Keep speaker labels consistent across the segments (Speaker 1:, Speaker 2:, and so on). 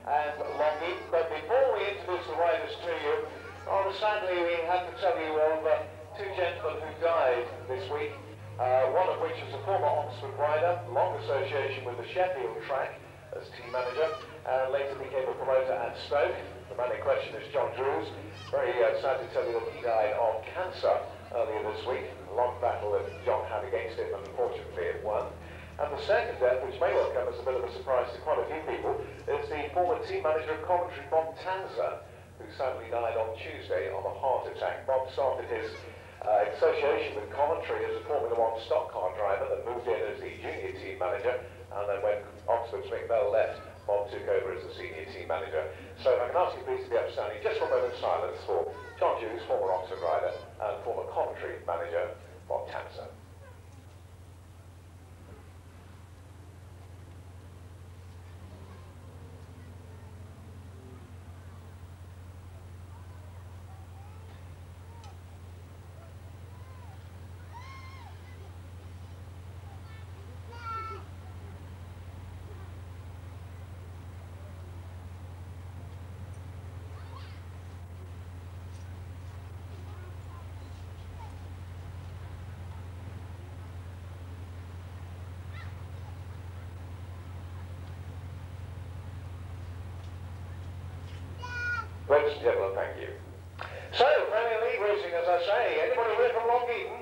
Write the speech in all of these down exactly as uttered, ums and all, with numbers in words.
Speaker 1: and Longhi. But before we introduce the riders to you, oh, sadly we have to tell you of uh, two gentlemen who died this week. Uh, one of which is a former Oxford rider, long association with the Sheffield track as team manager, and later became a promoter at Stoke. The man in question is John Drews. Very uh, sad to tell you that he died of cancer earlier this week. A long battle that John had against it, and unfortunately it won. And the second death, which may well come as a bit of a surprise to quite a few people, is the former team manager of Coventry, Bob Tanzer, who sadly died on Tuesday of a heart attack. Bob started his uh, association with Coventry as a Formula One stock car driver, that moved in as the junior team manager, and then when Oxford's Mick Bell left, Bob took over as the senior team manager. So if I can ask you please to be upstanding just for a moment of silence for John Drews, former Oxford rider, and former Coventry manager, Bob Tanzer. Ladies and gentlemen, thank you. So, Premier League racing, as I say. Anybody here from Long Eaton?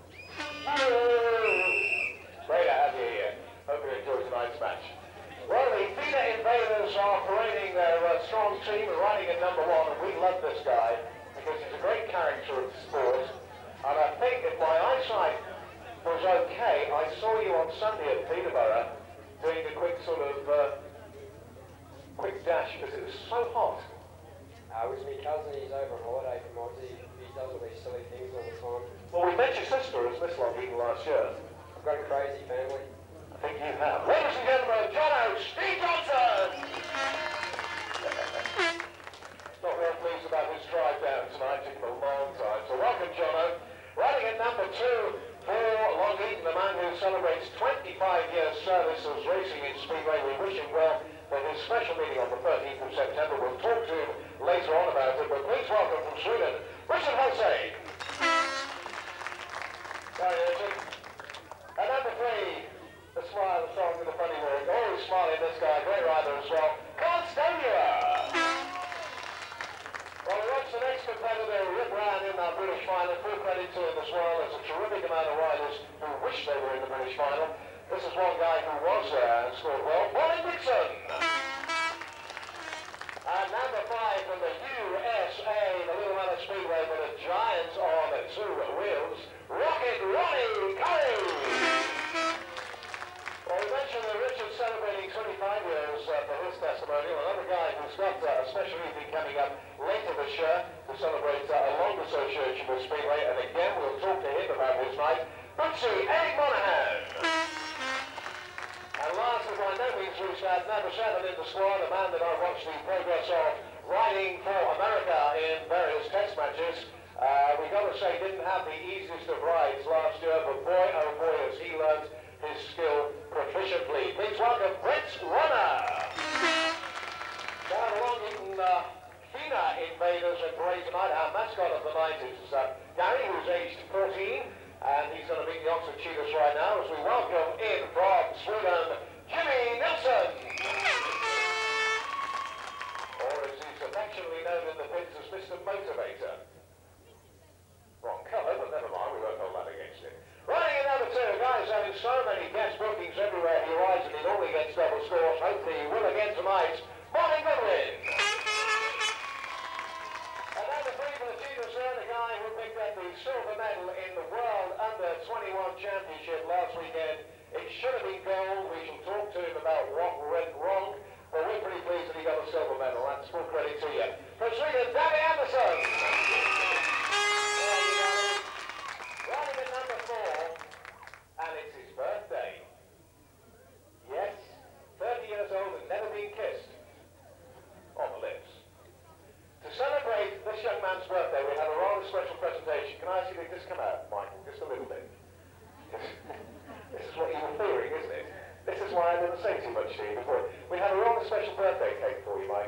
Speaker 1: Great to have you here. Hope you enjoy tonight's match. Well, the FINA Invaders are parading their uh, strong team, riding at number one, and we love this guy because he's a great character of the sport. And I think if my eyesight was okay, I saw you on Sunday at Peterborough doing a quick sort of uh, quick dash because it was so hot.
Speaker 2: Uh, it was my cousin, he's over on holiday from Aussie. He does all these silly things all the time.
Speaker 1: Well, we met your sister as Miss Long Eaton last year.
Speaker 2: I've got a crazy family.
Speaker 1: I think you have. Ladies and gentlemen, Jono, Steve Johnson! Not real pleased about his drive down tonight, took him a long time. So welcome, Jono. Riding at number two for Long Eaton, the man who celebrates twenty-five years service as racing in Speedway. We wish him well for his special meeting on the thirteenth of September. We'll talk to him later on about it, but please welcome from Sweden, Richard Hosey. Sorry, Richard. And number three, the smile, the song with the funny word. Always smiling, this guy, great rider as well, Constancia. Well, we watched the next competitor, Rip Ryan, in our British final. Full credit to him as well. There's a terrific amount of riders who wish they were in the British final. This is one guy who was there and scored well, Pauline Dixon. And number five from the U S A, the Little Manor Speedway, but the Giants on two wheels, Rocket Ronnie Curry. Well, we mentioned that Richard's celebrating twenty-five years uh, for his testimonial. Another guy who's got uh, a special evening coming up later this year to celebrate uh, a long association with Speedway, and again we'll talk to him about his night. Bootsy, Eric Monahan. And last but by no means least, at number seven in the squad, a man that I've watched the progress of riding for America in various test matches. Uh, we got to say, didn't have the easiest of rides last year, but boy, oh boy, has he learned his skill proficiently. Please welcome Brett Runner. Down along in uh, FINA Invaders are great tonight. Our mascot of the night is uh, Gary, who's aged fourteen. And he's going to meet the Oxford Cheetahs right now as we welcome in from Sweden, Jimmy Nilsson. Or as he's affectionately known in the pits as Mister Motivator. Wrong colour, but never mind, we won't hold that against him. Riding at number two, guys having so many guest bookings everywhere he rides, and he normally gets double scores. Hopefully he will again tonight. Martin Goodwin. And number three for the Cheetahs there, the guy who picked up the silver medal in the World Under twenty-one Championship last weekend. It should have been gold. We shall talk to him about what went wrong, but we're pretty pleased that he got a silver medal. That's full credit to you. From Sweden, Danny Anderson. Riding at number four, and it's his birthday. Yes, thirty years old and never been kissed on the lips. To celebrate this young man's birthday, we have a rather special presentation. Can I ask you to just come out, Michael, just a little bit? This is what you were fearing, isn't it? This is why I didn't say too much to you before. We have a rather special birthday cake for you, Michael.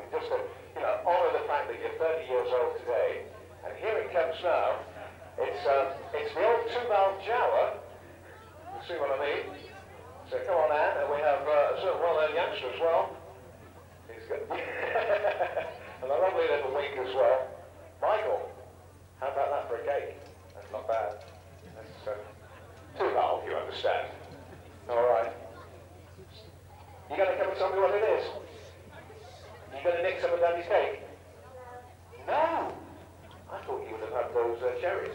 Speaker 1: uh, it's the old two-valve Jawa. You see what I mean? So come on, Anne, and we have uh, a certain well-known youngster as well. He's good. And a lovely little wink as well. Michael, how about that for a cake? That's not bad. That's uh, two-valve, you understand. All right. You going to come and tell me what it is? You going to nick some of Daddy's cake? No! I thought you would have had those uh, cherries.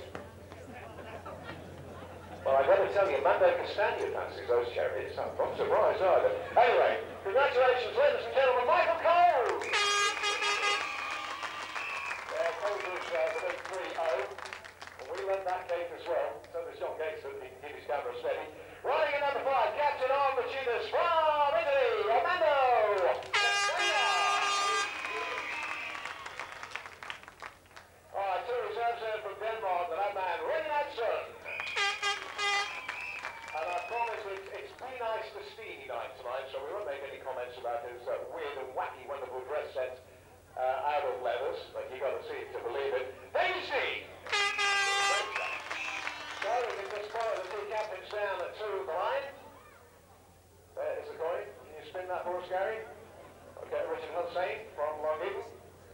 Speaker 1: Well, I got to tell you, Mando Castagna fancies those cherries. I'm not surprised either. Anyway, congratulations, ladies and gentlemen, Michael Cole! Yeah, Cole was uh, the big three oh. And we led that cake as well. So there's John Gates that he can keep his camera steady. Running at number five, Captain Arm Machinist from Italy, Armando Castagna! Alright, two reserves in from Denmark, the that man, Ray Madsen. And I promise it's, it's pretty nice to Steamy night tonight, so we won't make any comments about his uh, weird and wacky, wonderful dress set uh, out of leathers, but you got to see it to believe it. Daisy! So we can just follow the two captains down at two of the line. There is the coin. Can you spin that for us, Gary? Okay, Richard Hussain from Long Eaton.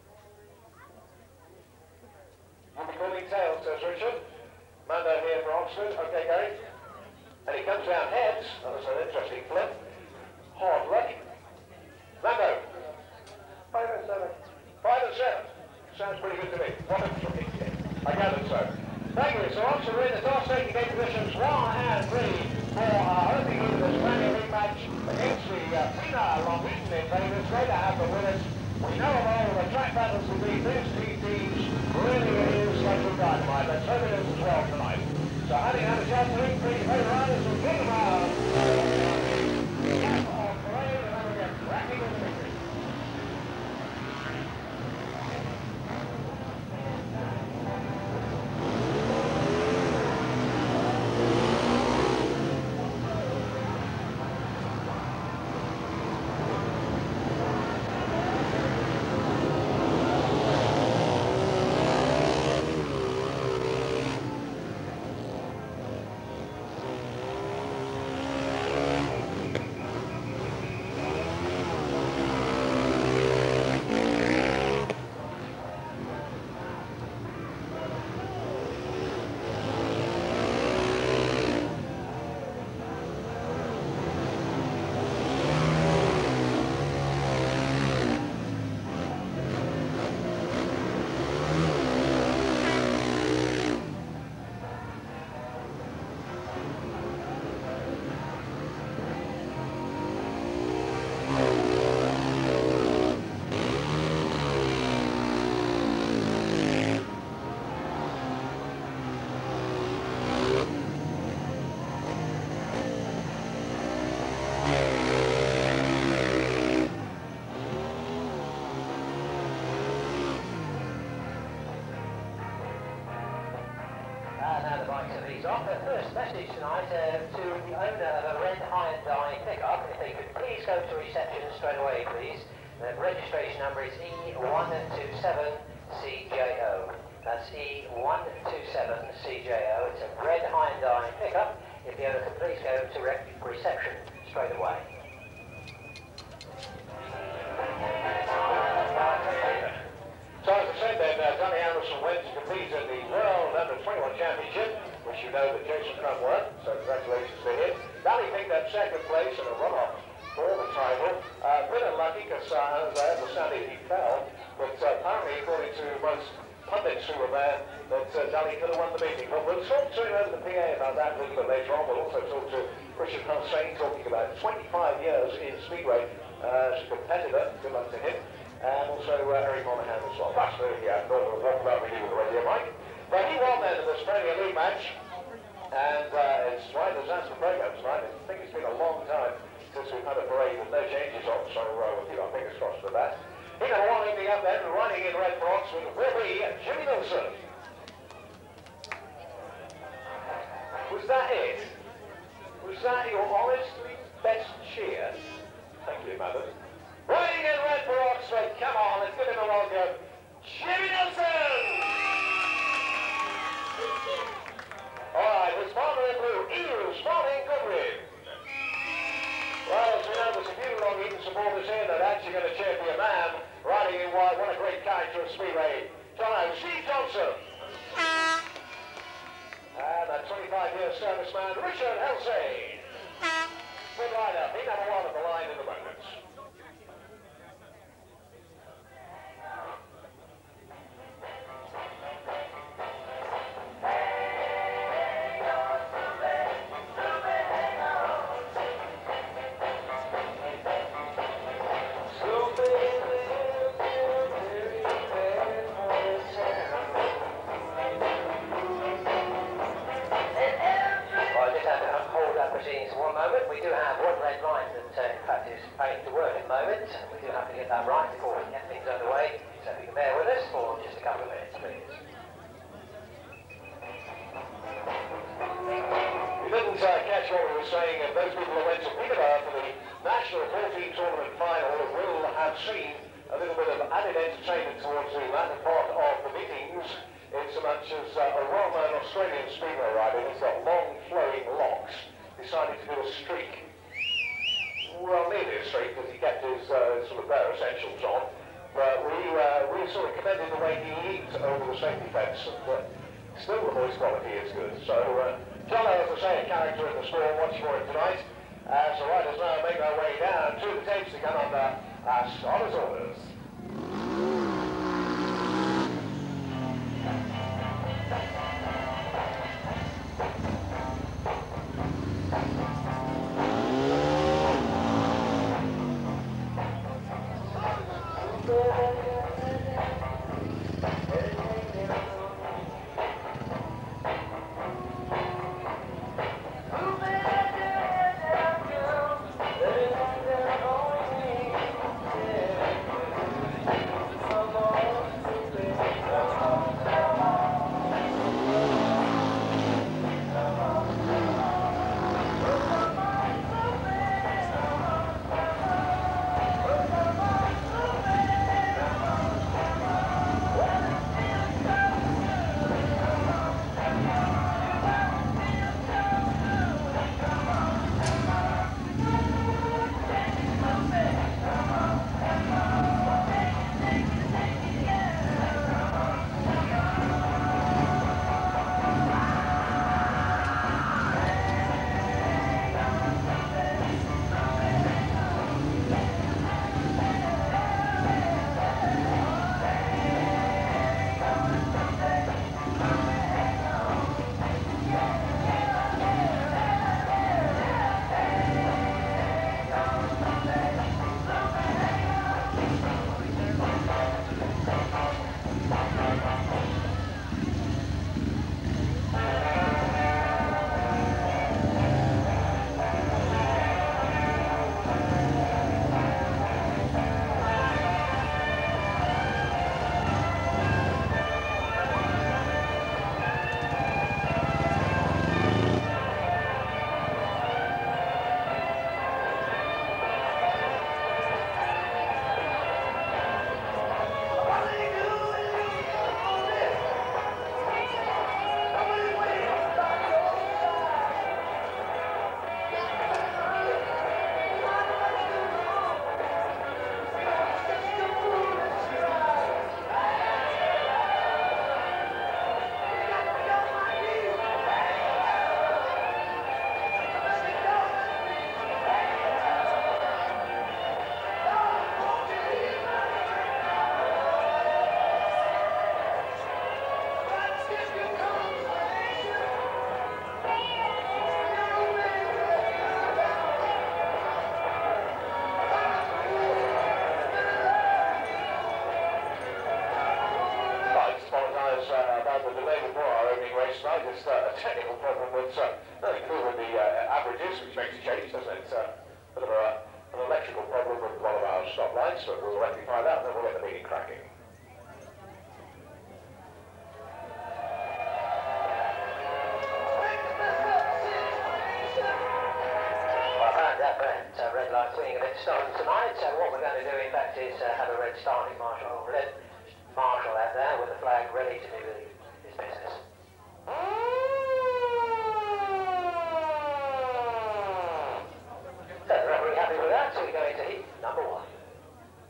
Speaker 1: You'll be calling tails, says Richard. Mando here for Oxford. Okay, Gary. And he comes down heads. Oh, that's an interesting flip. Hard luck. Mando. Five and seven. Five and seven. Sounds pretty good to me. One and three. I gathered so. Thank you. So Oxford are in the top taking game positions one and three for our opening in this Premier League match against the uh, Pina Long Eaton in favour. It's great to have them with us. We know of all the track battles will be these two teams. Really it is like a dynamite. Let's hope it is as well tonight. So having had a chance to eat three favourite riders will get them out. Cap on parade and then we get cracking with the victory.
Speaker 3: First message tonight uh, to the owner of a red Hyundai pickup. If they could please go to reception straight away, please. The registration number is E one two seven C J O. That's E one two seven C J O. It's a red Hyundai pickup. If the owner could please go to re reception straight away.
Speaker 1: So as I said then, uh, Danny Anderson went to compete in the World Under twenty-one Championship, which you know that Jason Crumb won, so congratulations to him. Danny picked up second place in a run-off for the title. Uh, bit unlucky because, uh, as I understand it, he fell, but uh, apparently, according to most pundits who were there, that uh, Danny could have won the meeting. But we'll talk to him over the P A about that a little bit later on. We'll also talk to Richard Hussain, talking about twenty-five years in Speedway uh, as a competitor. Good luck to him. And also uh, Eric Monahan as well. That's really, yeah, not going to walk about with you with the radio mic. But he won then in this Premier League match. And uh, it's right as that's the program tonight. I think it's been a long time since we've had a parade with no changes on, so uh, we'll keep our fingers crossed for that. In a one ending up then, running in red for Oxford will be Jimmy Wilson. Was that it? Was that your honest best cheer? Thank you, madam. Running in red for Oxford, come on, let's give him a welcome, Jimmy Nelson! you're going to cheer for your man, riding in white. What a great character of Speedway. John O. Steve Johnson. And a twenty-five year serviceman, Richard Helsey. Good rider, he number one on the line in the moment.
Speaker 3: One moment, we do have one red line that uh, in fact is failing to work at the moment. We do have to get that right before we get things underway, so if you can bear with us for just a couple of minutes, please.
Speaker 1: You didn't uh, catch what we were saying, and those people who went to Peterborough for the National fourteen Tournament Final will have seen a little bit of added entertainment towards the latter part of the meetings, in so much as uh, a well-known Australian speedway rider who's got long flowing locks decided to do a streak. Well, nearly a streak, because he kept his uh, sort of bare essentials on. But we uh, we sort of commended the way he leaped over the safety fence, and uh, still the voice quality is good. So, uh, John, as I say, a character in the storm. Watch for him tonight. As the riders now make their way down to the tapes to come under our starters' orders. Just uh, a technical problem that's uh, nothing to do with the uh, averages, which makes a change, doesn't it? It's uh, a bit of a, an electrical problem with one of our stoplights, but we'll rectify that and then we'll get the meeting cracking.
Speaker 3: Well, I found that red, uh, red light being a bit stolen tonight, so what we're going to do in fact is uh, have a red starting marshal, red marshal out there with the flag ready to do his business. So, are we happy with that? So we go into heat number one.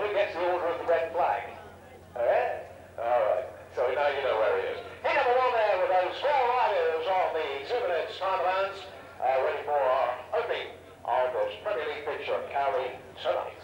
Speaker 1: who gets the order of the red flag? Okay? All right. So now you know where he is. Heat number one there with those four riders on the two minutes time allowance, uh, ready for our opening of this Premier League fixture at Cowley tonight.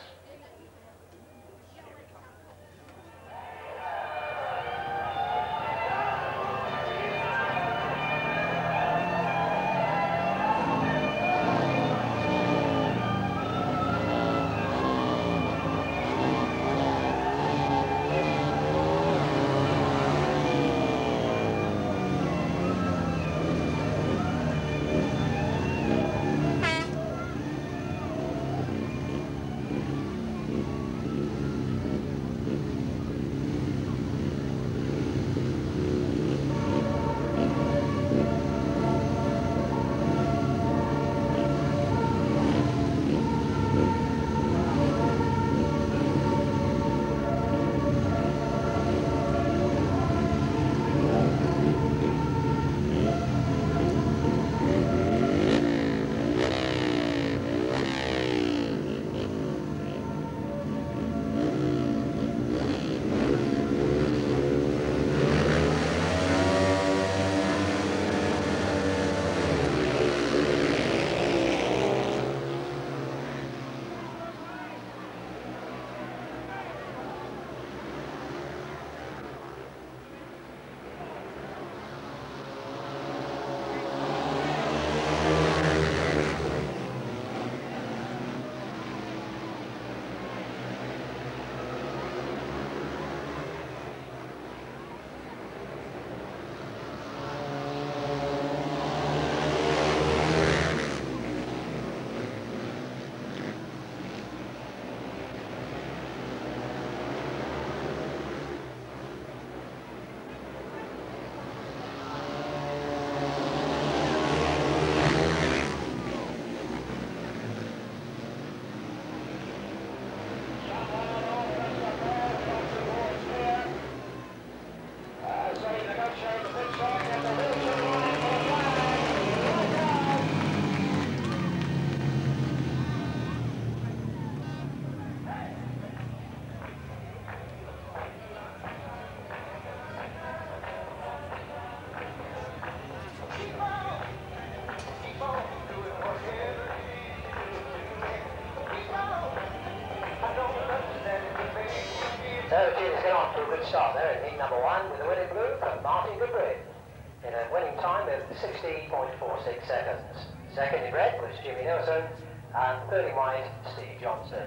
Speaker 3: So Jim's got off to a good start there in heat number one with the winning blue from Martin Goodbridge in a winning time of sixty point four six seconds. Second in red was Jimmy Nelson and third in white Steve Johnson.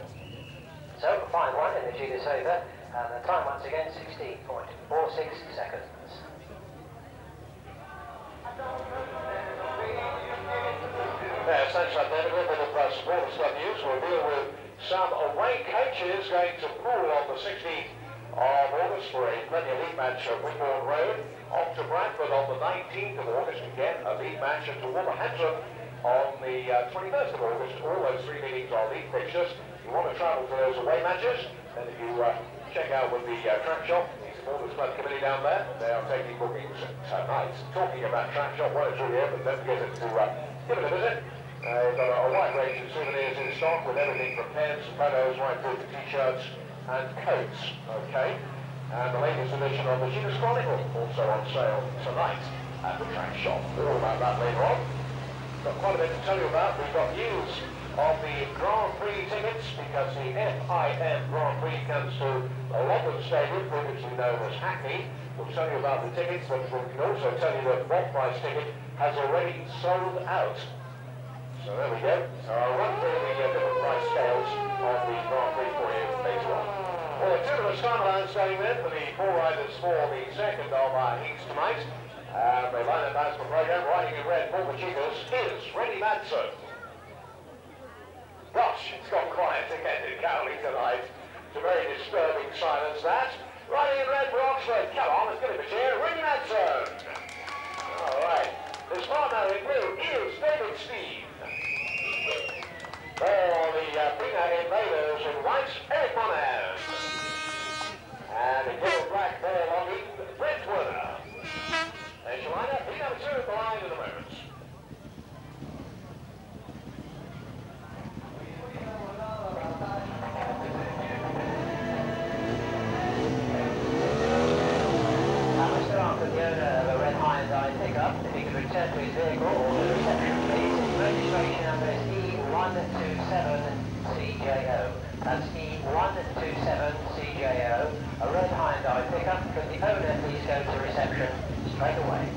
Speaker 3: So fine one in the Gita Saver and the time once again sixteen point four six seconds.
Speaker 1: Yes, thanks for that. A little bit of uh, sports club news. We'll deal with some away coaches going to Poole on the sixteenth of August for a Premier League match at Wimborne Road. Off to Bradford on the nineteenth of August, again a league match, and to Wolverhampton on the uh, twenty-first of August. All those three meetings are league fixtures. If you want to travel to those away matches, then if you uh, check out with the uh, track shop, the supporters club committee down there, they are taking bookings tonight. Talking about track shop, well, it's really here, but don't forget to uh, give it a visit. Uh, we've got a, a wide range of souvenirs in stock with everything from pens, photos, right through to t-shirts and coats. Okay, and the latest edition of the Genus Chronicle also on sale tonight at the track shop. All about that later on. Got quite a bit to tell you about. We've got news of the Grand Prix tickets because the F I M Grand Prix comes to the London Stadium, previously known as Hackney. We'll tell you about the tickets, but we can also tell you that What Price ticket has already sold out. So there we go. So I'll run through the uh, different price scales of the Grand Prix for you later on. Well, the two of us time allowance going then for the four riders for the second of our heats tonight. And the line-up as for program, riding in red for the Cheetahs is Freddie Madsen. Gosh, it's gone quiet again in Cowley tonight. It's a very disturbing silence, that. Riding in red for Oxford. Come on, let's get him a cheer. Freddie Madsen. All right. This partner in blue is David Steve. For the uh, Bina Invaders in white, Eric Monahan. And in yellow black for Longing, Brent Werner. There's your lineup. Heat number two at the line in a moment.
Speaker 3: That's E one two seven C J O, a red Hyundai pickup. Could the owner please go to reception straight away?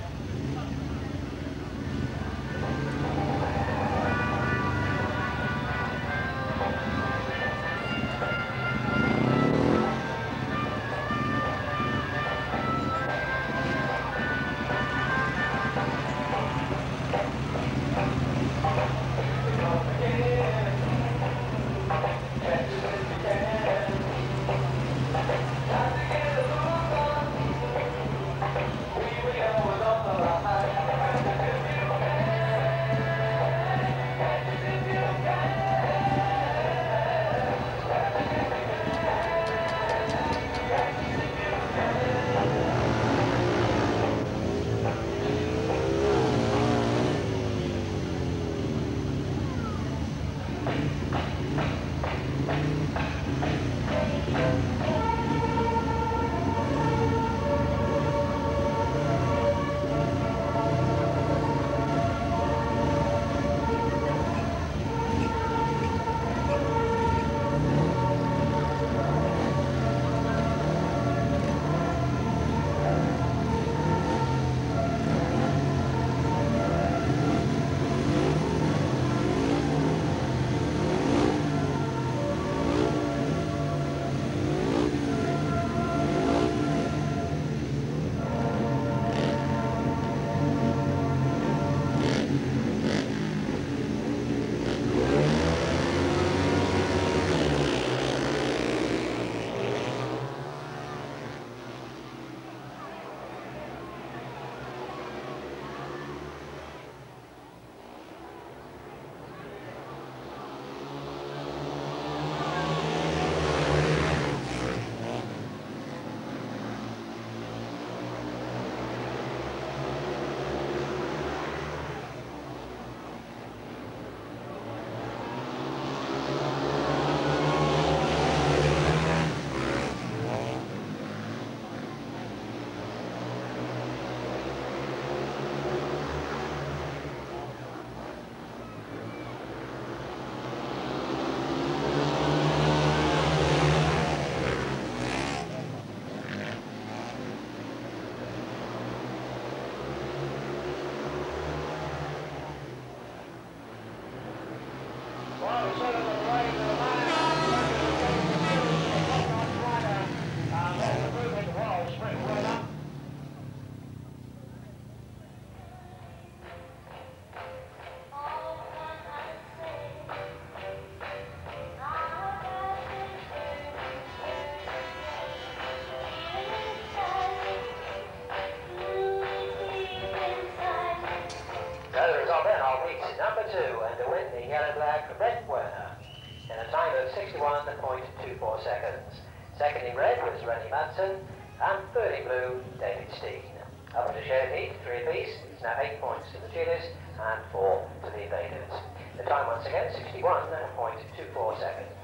Speaker 3: Number two, and to win the yellow black Brett Werner in a time of sixty-one point two four seconds. Second in red was Rennie Madsen, and third in blue, David Steen. Up to shared heat, three apiece. It's now eight points to the cheaters and four to the invaders. The time once again, sixty-one point two four seconds.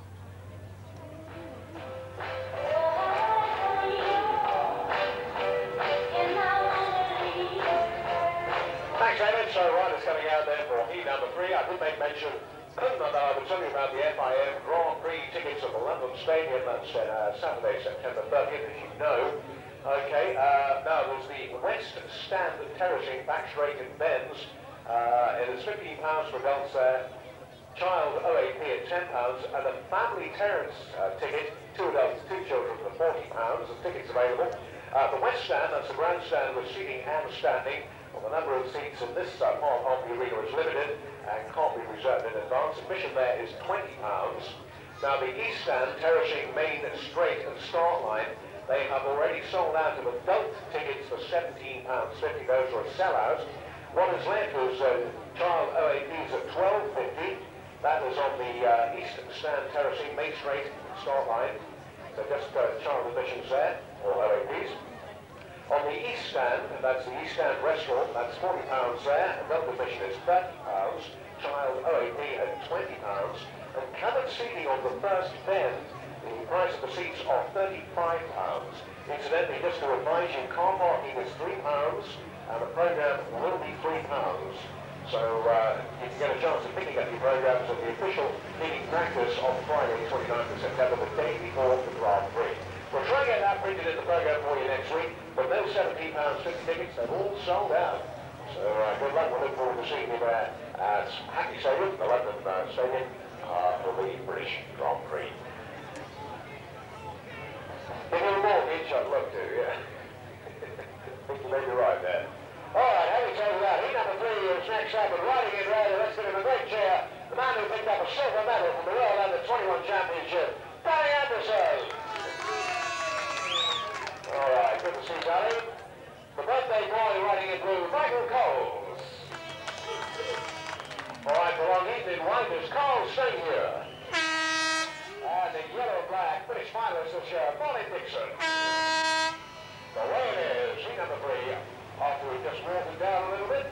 Speaker 1: Thanks, David. So riders coming out there for heat number three. I did make mention that I would tell you about the F I M Grand Prix tickets at the London Stadium. That's uh, Saturday, September thirtieth, as you know. Okay, uh, now there's the West Stand Terracing back straight in Benz. Uh, it is fifteen pounds for adults there. Child O A P at ten pounds, and a family terrace uh, ticket, two adults, two children for forty pounds. The tickets available. Uh, the West Stand, that's a grandstand with seating and standing. Well, the number of seats in this uh, part of the arena is limited and can't be reserved in advance. Admission there is twenty pounds. Now the East Stand, terracing main straight and start line, they have already sold out of adult tickets for seventeen pounds fifty. Those are a sellout. What is left is uh, child O A Ps at twelve fifty. That is on the uh, East Stand terracing main straight start line. So just uh, child admissions there, or O A Ps. On the East Stand, that's the East Stand restaurant, that's forty pounds there. Adult admission is thirty pounds. Child O A P at twenty pounds. And covered seating on the first bend, the price of the seats are thirty-five pounds. Incidentally, just to advise you, car parking is three pounds, and the programme will be three pounds. So uh, you can get a chance of picking up your programs at the official meeting practice on Friday, twenty-ninth of September, the day before the Grand Prix. We'll try and get that printed in the program for you next week, but those seventeen pounds fifty tickets, they've all sold out. So uh, good luck. We'll look forward to seeing you there at Hackney Stadium, the London uh, Stadium, uh, for the British Grand Prix. Give you a mortgage, I'd love to, yeah. I think you may be right there. Alright, having told you that, he number three is next up, and riding in red, let's give him a great cheer. The man who picked up a silver medal from the World Under twenty-one Championship, Danny Anderson. Alright, good to see Danny. The birthday boy riding in blue, Michael Coles. Alright, the long evening white is Carl Savior. And in yellow and black, British finalist this year, Molly Dixon. The way it is, he number three. After we just walk it down a little bit.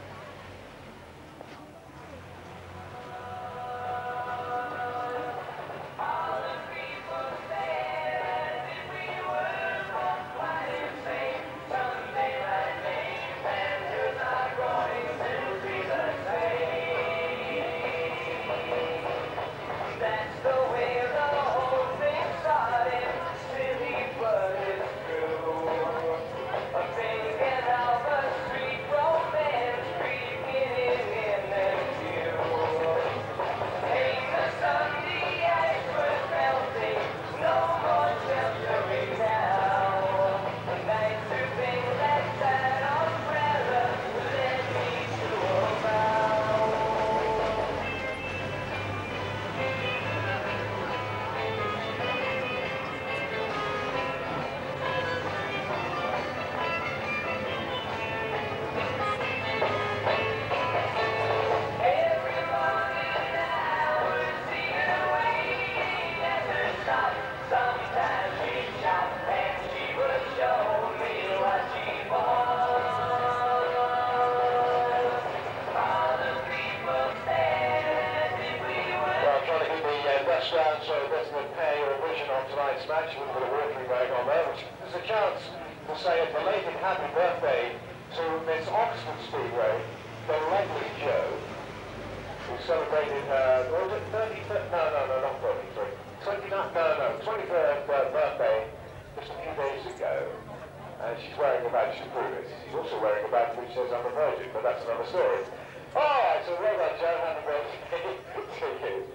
Speaker 1: So that's the pay or vision on tonight's match with a bit of watering bag on there, which is a chance to say a belated happy birthday to Miss Oxford Speedway, the lovely Joe, who celebrated her, what was it, thirty-third, no, no, no, not thirty-three, twenty-nine, no, no, twenty-third uh, birthday just a few days ago, and she's wearing a badge to prove it. She's also wearing a badge which says I'm a virgin, but that's another story. Alright, so well done Joe, happy birthday to you.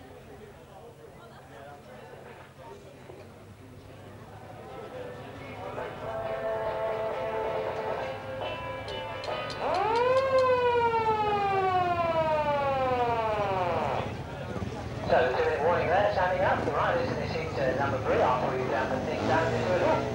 Speaker 3: So, doing warning there, standing up, the riders in the seat uh, number three, after we've done the thing down this little.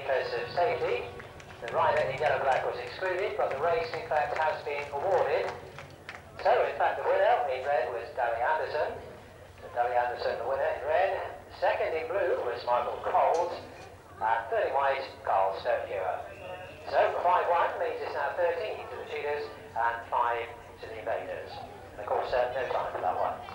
Speaker 3: because of safety. The rider in yellow-black was excluded, but the race, in fact, has been awarded. So, in fact, the winner in red was Dally Anderson. So, Dally Anderson, the winner in red. Second in blue was Michael Coles. And third in white, Carl Stonehewer. So, five one means it's now thirteen to the Cheetahs and five to the Invaders. And of course, uh, no time for that one.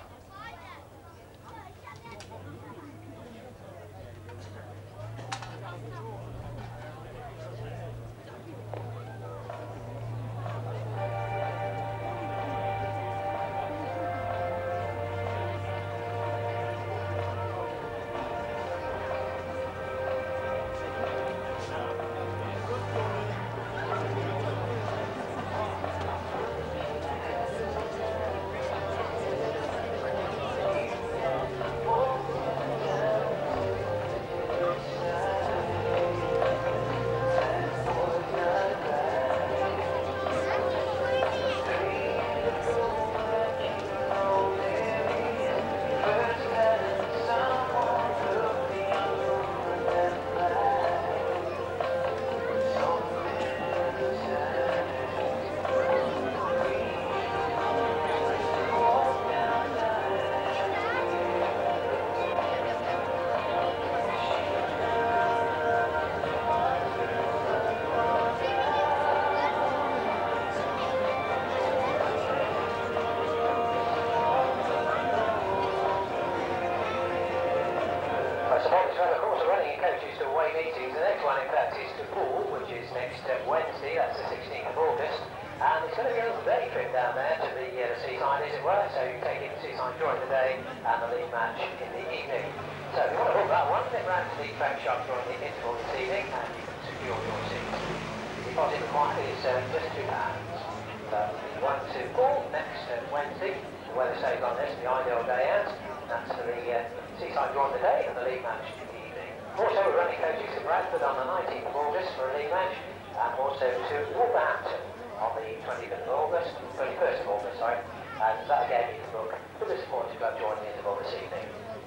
Speaker 3: Of course, we're running in coaches to away meetings. The next one, in fact, is to Poole, which is next uh, Wednesday. That's the sixteenth of August. And it's going to be a little day trip down there to the, uh, the seaside, as it were. So you take it to seaside during the day and the league match in the evening. So if you want to book that one, nip round to the track shop during the interval this evening and you can secure your seats. The deposit required is uh, just two pounds. So the one to Poole next uh, Wednesday. The weather stays on this, the ideal day out. That's for the uh, seaside during the day and the league match in the evening. Also, we're running coaches to Bradford on the nineteenth of August for a league match, and also to Wolverhampton on the twenty-fifth of August, twenty-first of August, sorry. And that again you can book for the supporters club joining the interval this evening.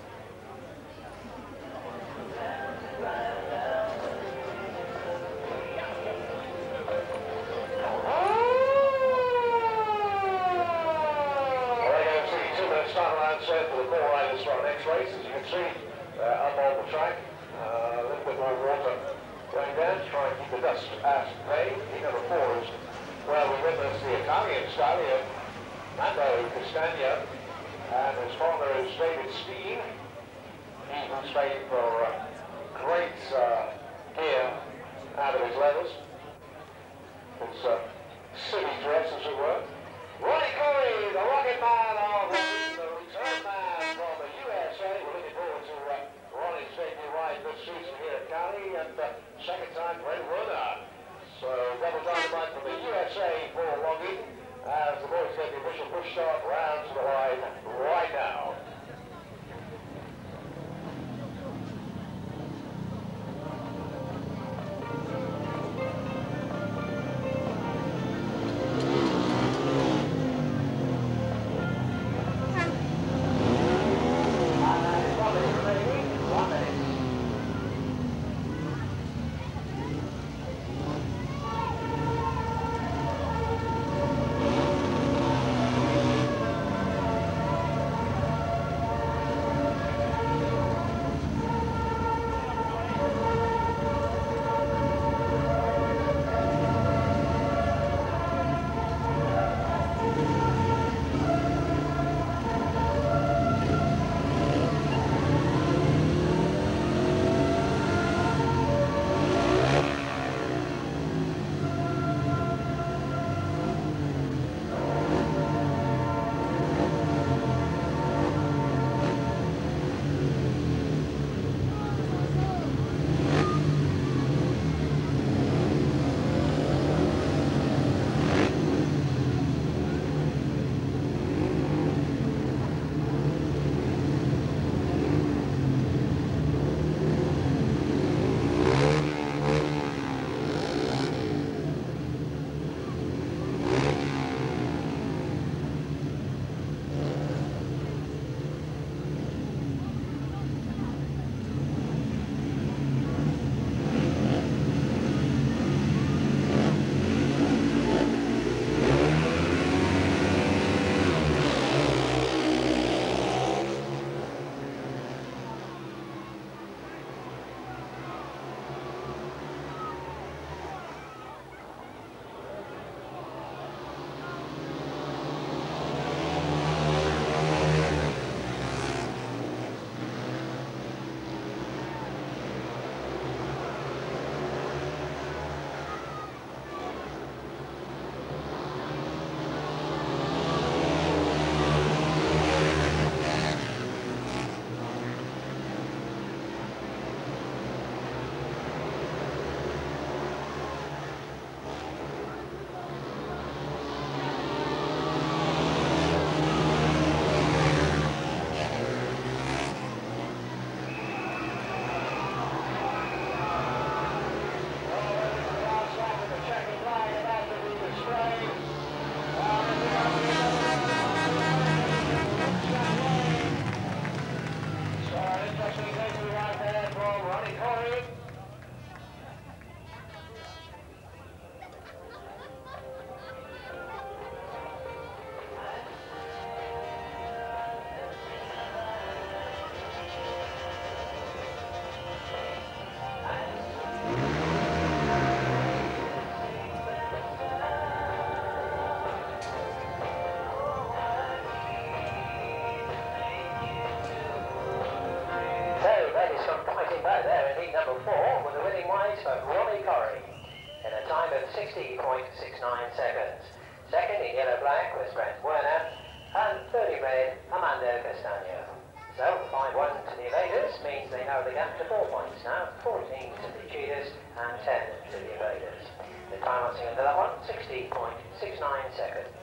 Speaker 1: Start around set for the four riders for our next race. As you can see, uh, up on the track, uh, a little bit more water going down to try and keep the dust out of bay. In number four is where we witness the Italian stallion, Mando Castagna, and his father is David Steen. He was made for uh, great uh, gear out of his leathers. His uh, city dress, as it were. Ronnie Corey, the rocket man of the return man from the U S A. We're looking forward to uh, Ronnie's debut ride this season here at Cali, and uh, second time great runner. So double dynamite from the U S A for Logie as the boys get the official push start round to the line right now.
Speaker 3: sixty point six nine seconds. Second in yellow-black was Brent Werner, and third in red, Armando Castagno. So, five one to the evaders means they narrow the gap to four points now, fourteen to the cheaters and ten to the evaders. The time on into that one, sixty point six nine seconds.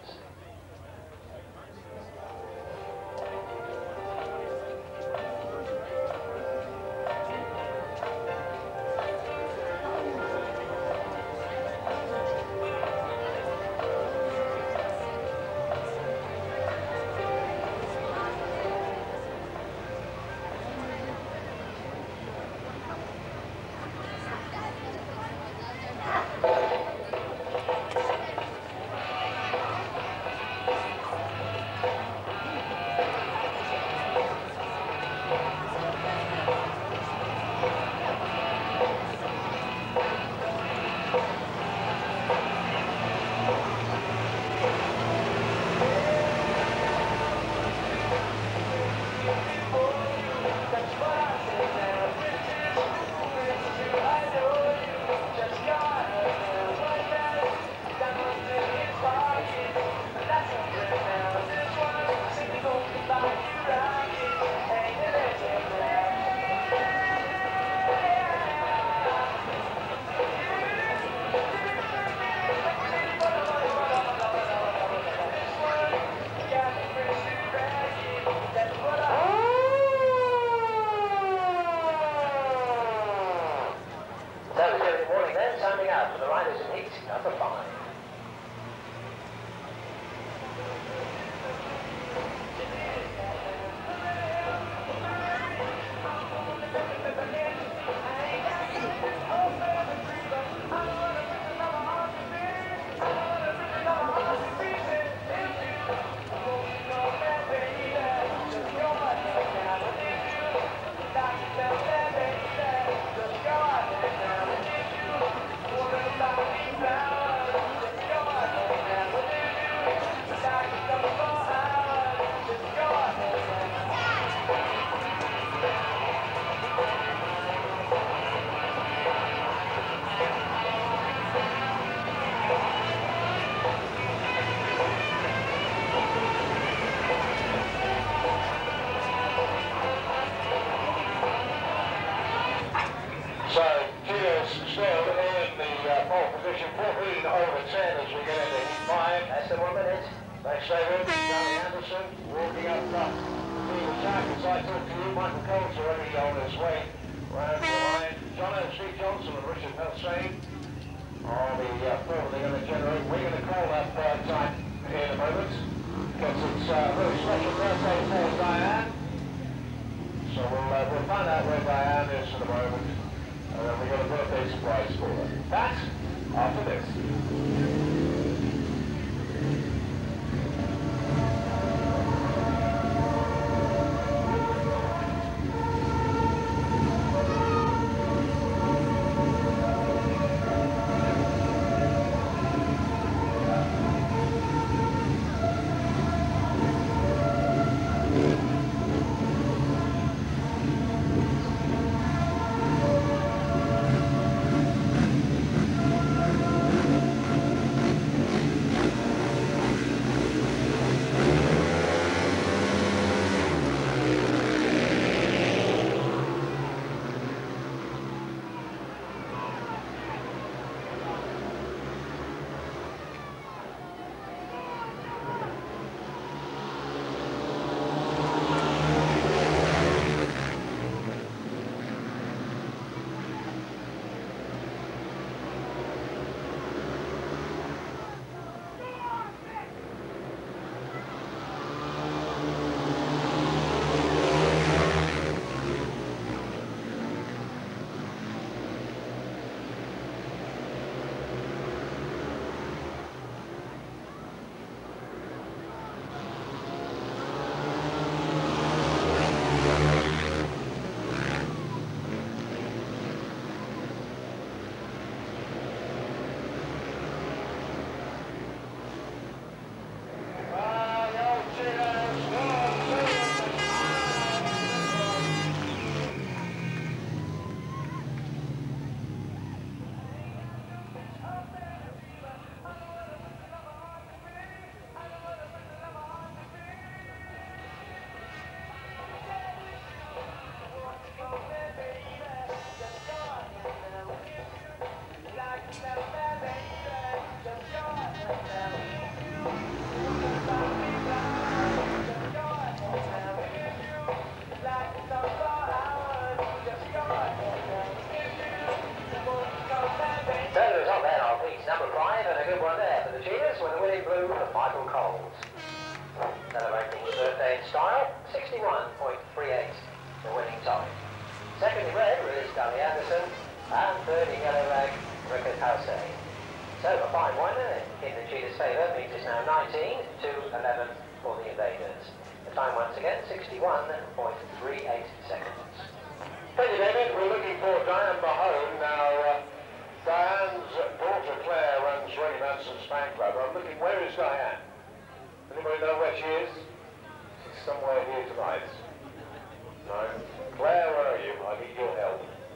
Speaker 3: Number five.
Speaker 1: So, Kia's still in the uh, pole position, fourteen over ten as we get into heat five.
Speaker 3: Less than one minute.
Speaker 1: Next over, Danny Anderson walking up front. Team attack, as I talk to you, Michael Cole's already on his way round the line. John and Steve Johnson and Richard Helsing are the uh, four they're going to generate. We're going to call that uh, time in a moment because it's uh, a very special birthday for Diane. So we'll, uh, we'll find out where Diane is in a moment. And then we've got a birthday surprise for her. That, after this.
Speaker 3: fine one in the cheetah's favour, means it's now nineteen to eleven for the Invaders. The time once again, sixty-one point three eight seconds.
Speaker 1: Thank you, David. We're looking for Diane Mahone. Now, uh, Diane's daughter Claire runs Ronnie Manson's fan club. I'm looking, where is Diane? Anybody know where she is? She's somewhere here tonight. No? Claire, where are you? I need your help.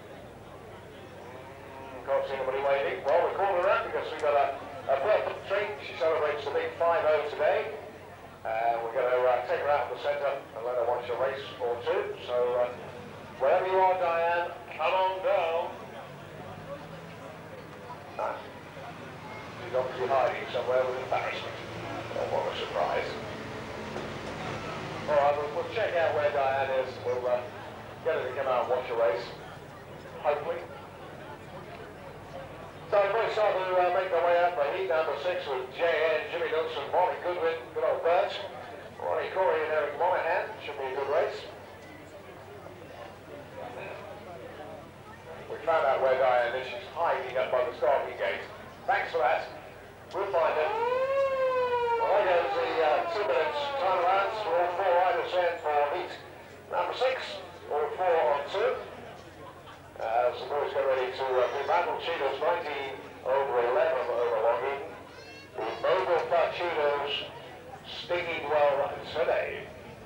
Speaker 1: Mm, can't see anybody waiting. Well, we're calling her up because we've got a, a birthday treat. She celebrates the big five oh today. Uh, we're going to uh, take her out of the centre and let her watch a race or two. So, uh, wherever you are, Diane, come on down. Ah, she's obviously hiding somewhere with embarrassment. Oh, what a surprise. All right, we'll, we'll check out where Diane is. We'll uh, get her to come out and watch a race, hopefully. So we're starting to uh, make their way up for heat number six with J N, Jimmy Nelson, Molly Goodwin, good old Bert, Ronnie Corey and Eric Monahan. Should be a good race. We found out where Diane is. She's hiding up by the starting gate. Thanks for that. We'll find her. Well, there goes the uh, two minutes time allowance for all four riders in for heat number six, all four on two. As the boys get ready to uh, be battle Cheetahs nineteen over eleven over Logie. The Mogul Cheetahs stinging well today.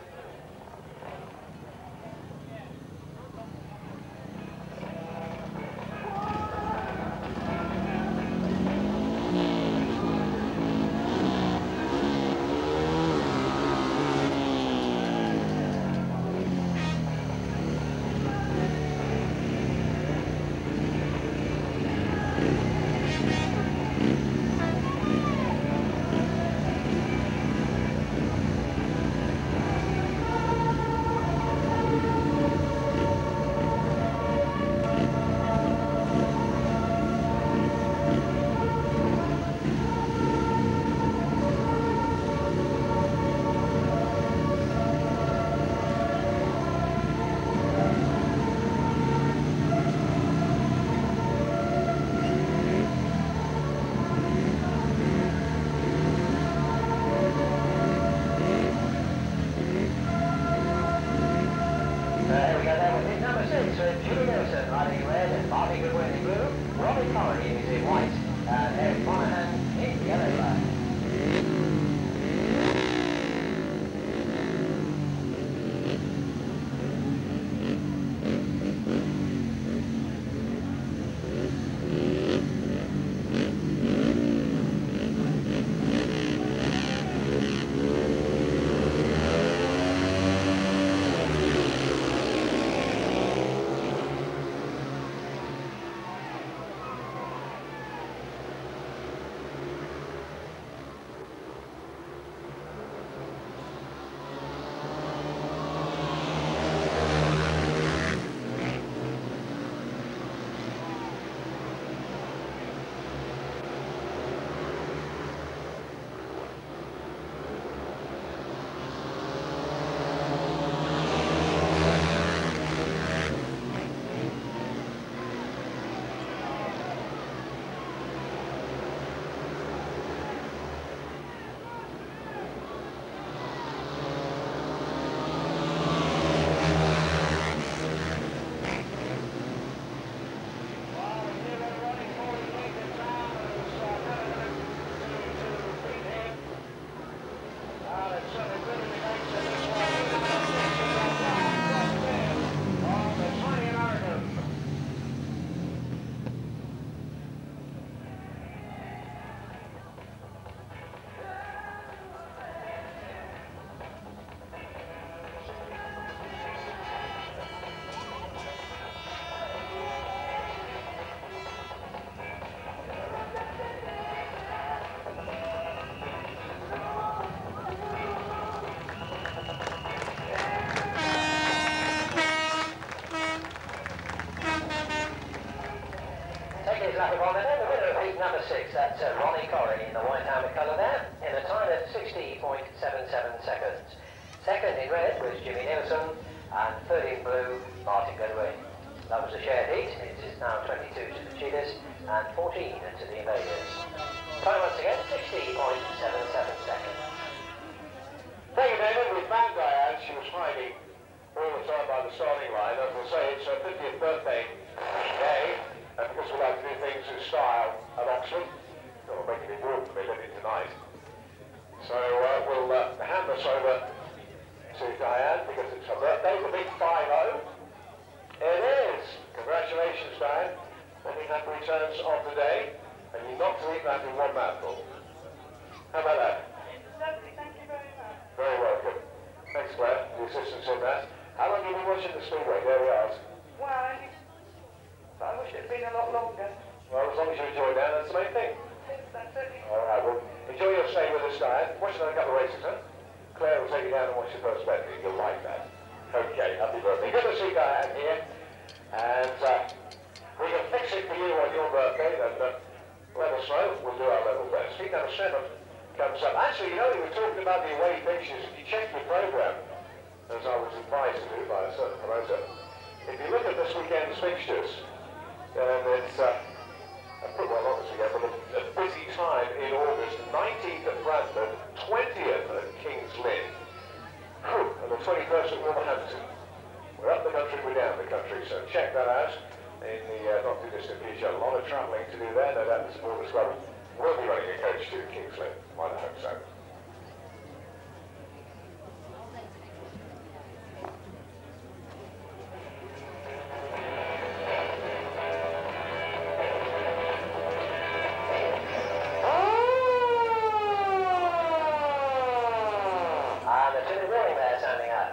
Speaker 3: Jimmy Nelson riding in red and Marty Goodwin in blue, Robbie Corey is in white, and Eric Monahan in yellow line. The winner of heat number six, that's uh, Ronnie Corey in the white helmet colour there, in a time of sixty point seven seven seconds. Second in red was Jimmy Nelson, and third in blue, Martin Goodwin. That was a shared heat. It is now twenty-two to the Cheetahs and fourteen to the Invaders. sixty point seven seven seconds.
Speaker 1: Thank you, David. We found Diane. She was hiding all the time by the starting line. As I say, it's her fiftieth birthday today, and because we like to do things in style at Oxford, we'll make it important for me living tonight. So uh, we'll uh, hand this over to Diane because it's her birthday, the big five oh. It is! Congratulations, Diane. Many happy returns of the day, and you not to eat that in one mouthful. How about that?
Speaker 4: Lovely, thank you very much.
Speaker 1: Very welcome. Thanks, Claire, for the assistance in that. How long have you been watching the Speedway? There we are.
Speaker 4: Well, I but I wish it had been a lot longer.
Speaker 1: Well, as long as you enjoy that, that's the main thing.
Speaker 4: Yes, that's it.
Speaker 1: All right, well, enjoy your stay with us, Diane. Watch another couple of races, huh? Claire will take you down and watch your first Bentley. You'll like that. Okay, happy birthday. Good to see Diane here. And uh, we can fix it for you on your birthday, then uh, let us know. We'll do our level best. Heat number seven comes up. Actually, you know, we were talking about the away fixtures. If you check your programme, as I was advised to do by a certain promoter, if you look at this weekend's fixtures, then it's, uh, I put one on this again, but a, a busy time in August. nineteenth at Bradford, twentieth at Kings Lynn, whew, and the twenty-first at Wolverhampton. We're up the country, we're down the country, so check that out in the uh, not too distant future. A lot of travelling to do there, no doubt the supporters club will be running a coach to Kings Lynn. Might I hope so.
Speaker 3: And the two warning there sounding out.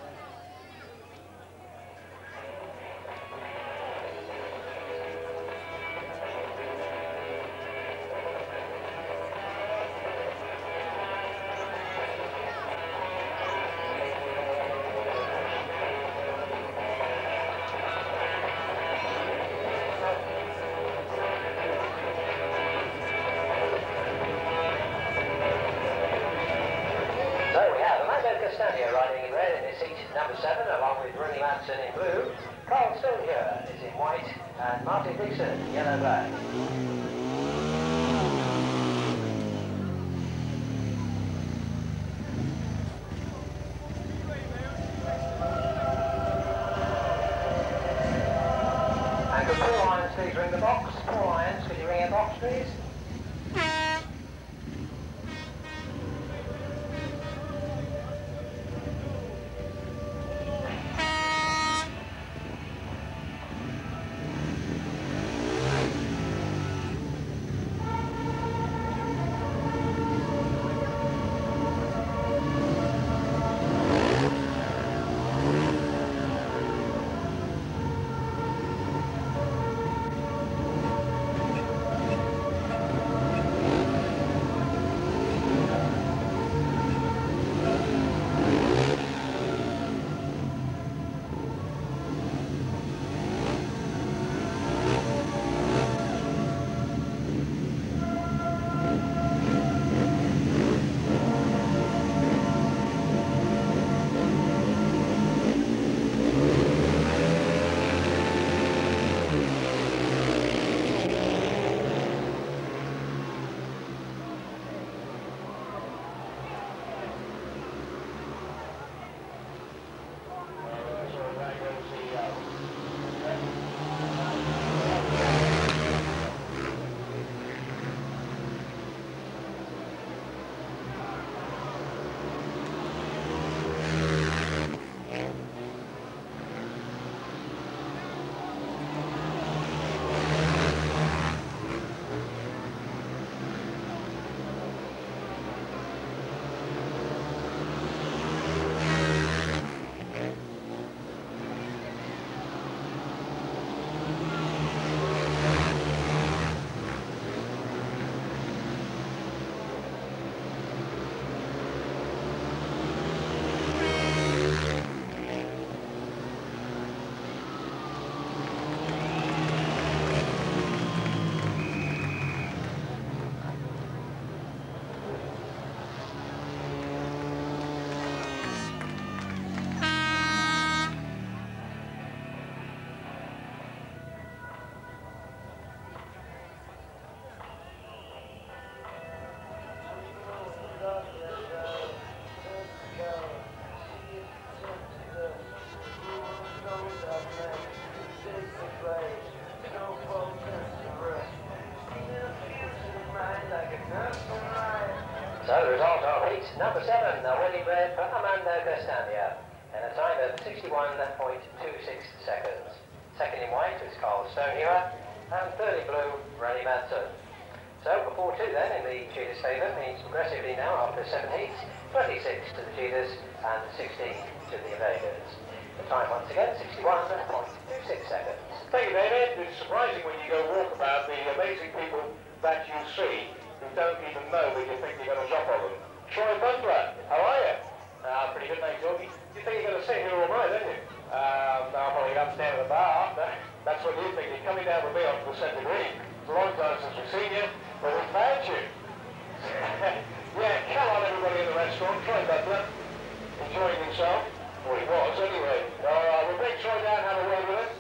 Speaker 3: So we have Amanda Castagne riding in red in his seat number seven, along with Rooney Manson in blue. Carl Stonehyer is in white, and Martin Dixon, yellow black. And could Paul Irons please ring the box? Paul Irons, could you ring a box, please? So the result of heat number seven, the winning red for Armando Castagna, and a time of sixty-one point two six seconds. Second in white is Carl Stonehewer, and third in blue, Ronnie Madsen. So before two then in the cheaters' favour means progressively now after seven heats, twenty-six to the cheaters and sixteen to the invaders. The time once again, sixty-one point two six seconds.
Speaker 1: Thank you, David. It's surprising when you go walk about the amazing people that you see who don't even know that you think you're going to drop on them. Troy Bundler, how are you?
Speaker 5: Uh, pretty good, thanks, Georgie.
Speaker 1: You think you're going to sit here all night, don't you?
Speaker 5: Um, I'll probably upstairs at the bar after.
Speaker 1: That's what you think. You're coming down with me onto the centre green. It's a long time since we've seen you, but we found you. Yeah, come on everybody in the restaurant. Troy Bundler, enjoying himself. Well, he was anyway. Uh, we'll bring Troy down and have a word with him.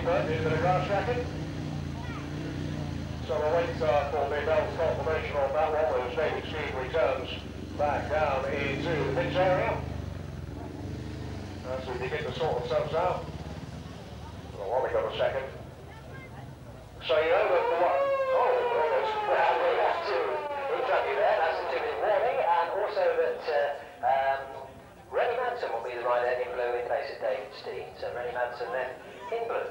Speaker 1: Bert, into the grass jacket. So we'll wait uh, for the bell's confirmation on that one as David Speed returns back down into the pitch area. As we begin to sort themselves out. Well, while we got a second. So you know that the one. Oh, there it is.
Speaker 3: Well, we have to interrupt you there. That's a two-minute warning, and also that uh, um, Rennie Madsen will be the rider in blue in place of David Steen. So Rennie Madsen then in blue.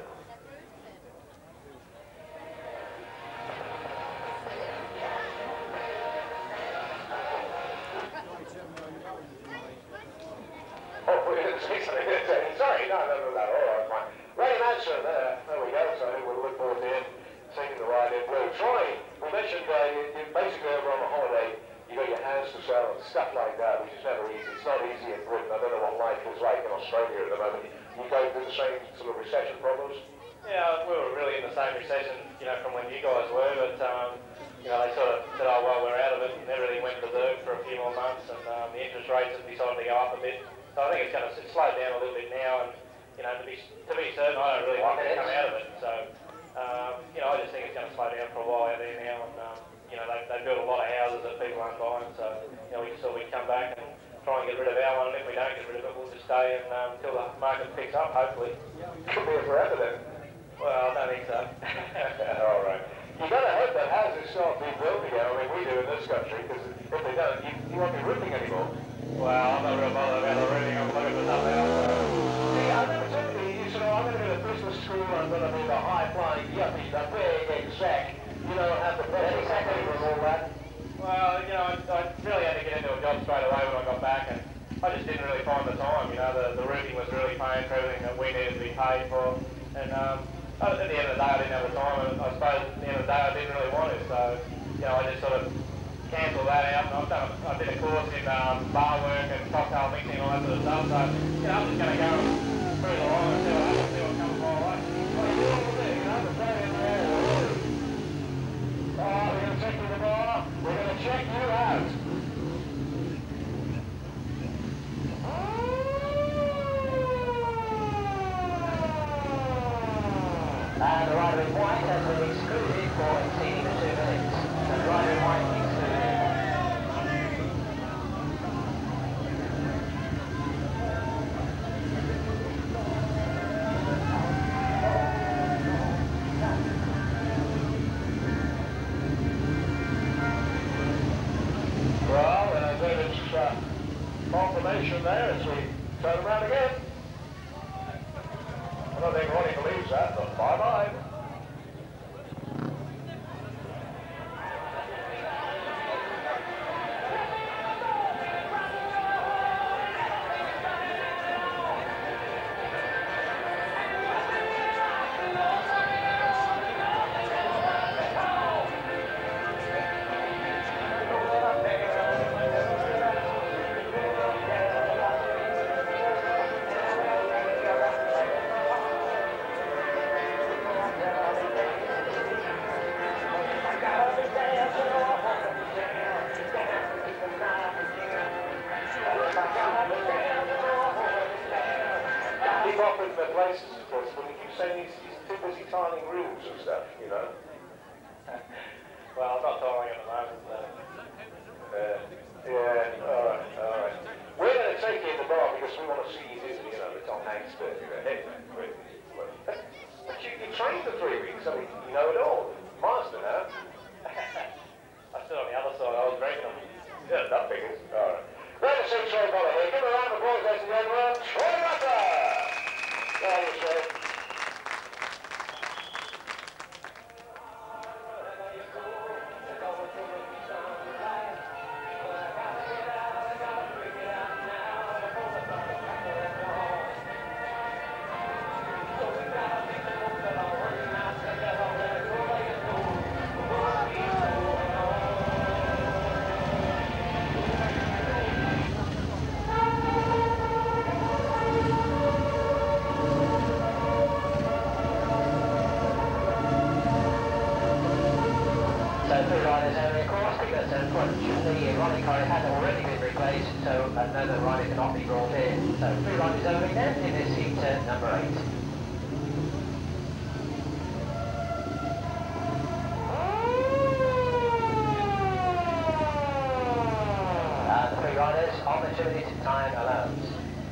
Speaker 1: Oh, we didn't say something. Sorry, no, no, no, no. All right, fine. Rennie Madsen, there, there we go. So we'll look forward to him taking the ride in blue. Troy, we mentioned uh, you, you basically over on a holiday, you got your hands to sell and stuff like that, which is never easy. It's not easy in Britain. I don't know what life is like in Australia at the moment. You go through the same sort of recession problems?
Speaker 5: Yeah, we were really in the same recession, you know, from when you guys were, but, um, you know, they sort of said, oh, well, we're out of it, and everything went berserk for a few more months, and um, the interest rates have decided to go up a bit. So I think it's going to slow down a little bit now, and, you know, to be to be certain, I don't really want to come out of it. So, um, you know, I just think it's going to slow down for a while out there now, and, um, you know, they, they built a lot of houses that people aren't buying, so, you know, we just thought we'd come back and try and get rid of our one, and if we don't get rid of it, we'll just stay and, um, until the market picks up, hopefully.
Speaker 1: Could be a forever then.
Speaker 5: Well, I don't think so.
Speaker 1: All right. You've got to hope that houses start being built again. I mean, we do in this country, because if they don't, you, you won't be roofing anymore.
Speaker 5: Well, I'm not real bothered about the roofing. I'm looking for something else. So.
Speaker 1: See, I never told you, you said, oh, I'm going to go to business school, I'm going to be the high-flying yuppie, the big exec, you know, have the best executive and all that.
Speaker 5: Well, you know, I, I really had to get into a job straight away when I got back, and I just didn't really find the time. You know, the, the roofing was really paying for everything that we needed to be paid for, and um, at the end of the day, I didn't have the time, and I suppose at the end of the day, I didn't really want it. So, you know, I just sort of cancelled that out. And I've done, a, I did a course in um, bar work and cocktail mixing and all that sort of stuff. So, you know, I'm just going to go through the line and see what happens, see what comes my way.
Speaker 1: Well, you know what you know, the day in there. Oh, we're going to take you to the bar. We're going to check you out.
Speaker 3: And the rider in white has been excluded for exceeding the two minutes. So the rider in white excluded.
Speaker 1: Well, uh, David's uh, confirmation there as we turn around again. I don't think Ronnie believes that, but bye-bye. Keep off in the places, of course, but he keeps saying he's, he's too busy tiling rooms and stuff, you know.
Speaker 5: Well, I'm not tiling at the moment, so.
Speaker 1: Uh, yeah, all right, all right. We're going to take you in the bar because we want to see you do, you know, the Tom Hanks bit. You know, hey, wait, wait. But you, you trained for three weeks, I mean, you know it all. Master now.
Speaker 5: I stood on the other side, I was drinking them.
Speaker 1: Yeah, that figures. All right. Great to see Troy Pollard here. Give a round of applause, ladies and gentlemen. Troy Rutter! There you go.
Speaker 3: The Ronnie car had already been replaced, so another rider cannot be brought in. So three riders over again in this heat uh, number eight. three riders on the two-minute time allowance.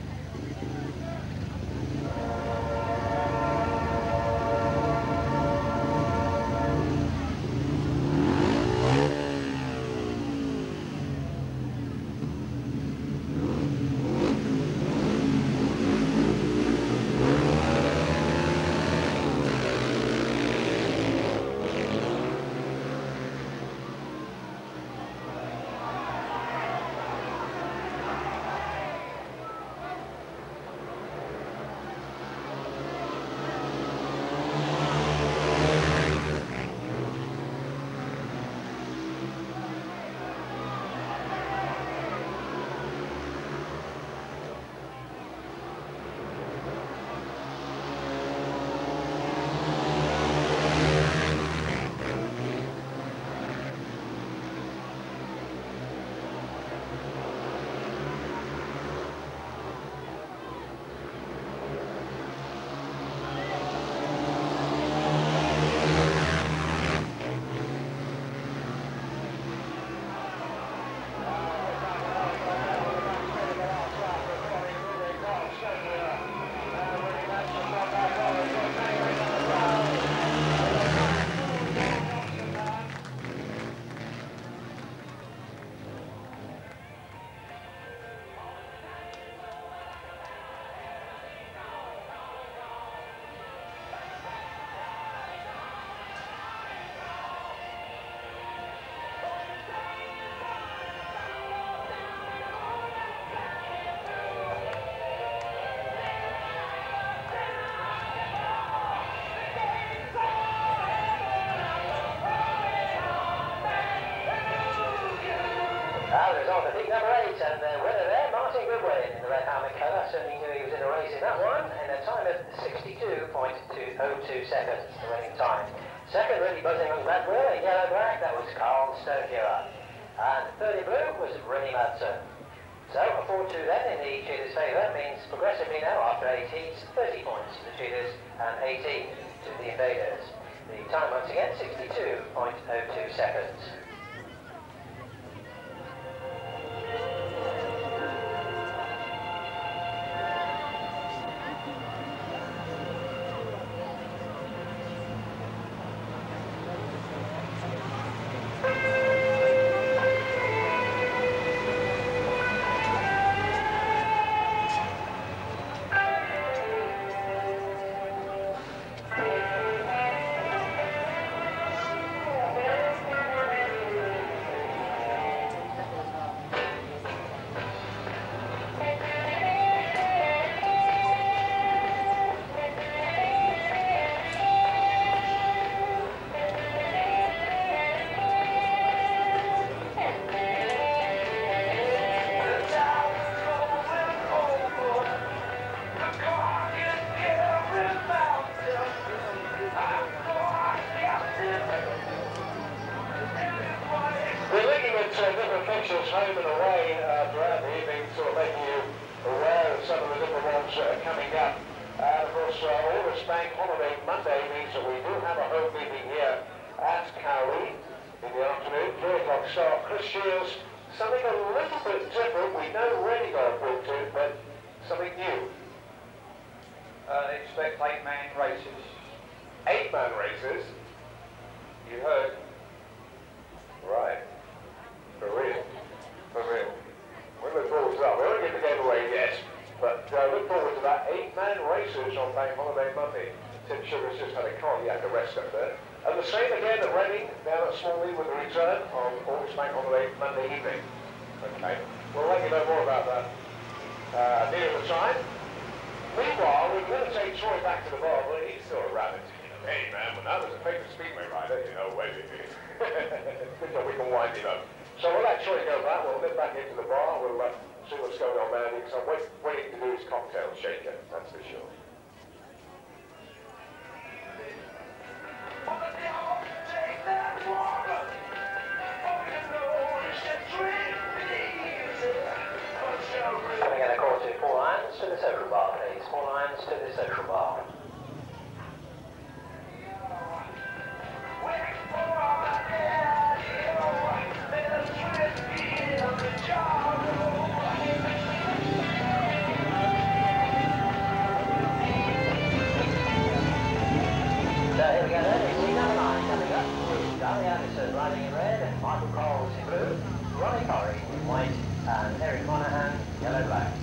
Speaker 3: Well, the result of peak number eight, and the winner there, Martin Goodwin, in the red helmet colour. Certainly knew he was in a race in that one, in a time of sixty-two point two oh two seconds, the winning time. Second, really buzzing on that wheel, in yellow-black, that was Carl Stonehewer. And third in blue was Rennie Madsen. So, a four two then in the Cheetahs' favour means progressively now, after eight heats, thirty points to the Cheetahs and eighteen to the Invaders. The time once again, sixty-two point oh two seconds.
Speaker 1: Home and away uh, throughout the evening, sort of making you aware of some of the different ones that are coming up. And of course, uh, August Bank Holiday Monday means that we do have a home meeting here at Cowley in the afternoon, three o'clock start. Chris Shields, something a little bit different. We know Rennie got booked in, but something new.
Speaker 6: Uh, expect eight-man races.
Speaker 1: Eight-man races?
Speaker 6: You heard?
Speaker 1: Right. For real. For real. We look forward to that. We won't get the game away yet, but uh, look forward to that. Eight-man races on Bank Holiday Monday. Tim Sugar's just had a cardiac arrest up there. And the same again at Reading, down at Smalley with the return on August Bank Holiday Monday evening. Okay. We'll let you know more about that uh, near the time. Meanwhile, we're going to take Troy back to the bar, but he's still a rabbit. Hey man, when I was a famous Speedway rider, you know, where did he? Good job we can wind him up. So we'll let Troy go back, we'll nip back into the bar, we'll uh, see what's going on there, because I'm wait, waiting to do his cocktail shaker, that's for sure.
Speaker 3: Coming in a call to Paul Irons to the social bar, please. Paul Irons to the social bar.
Speaker 7: Job.
Speaker 3: yellow, black.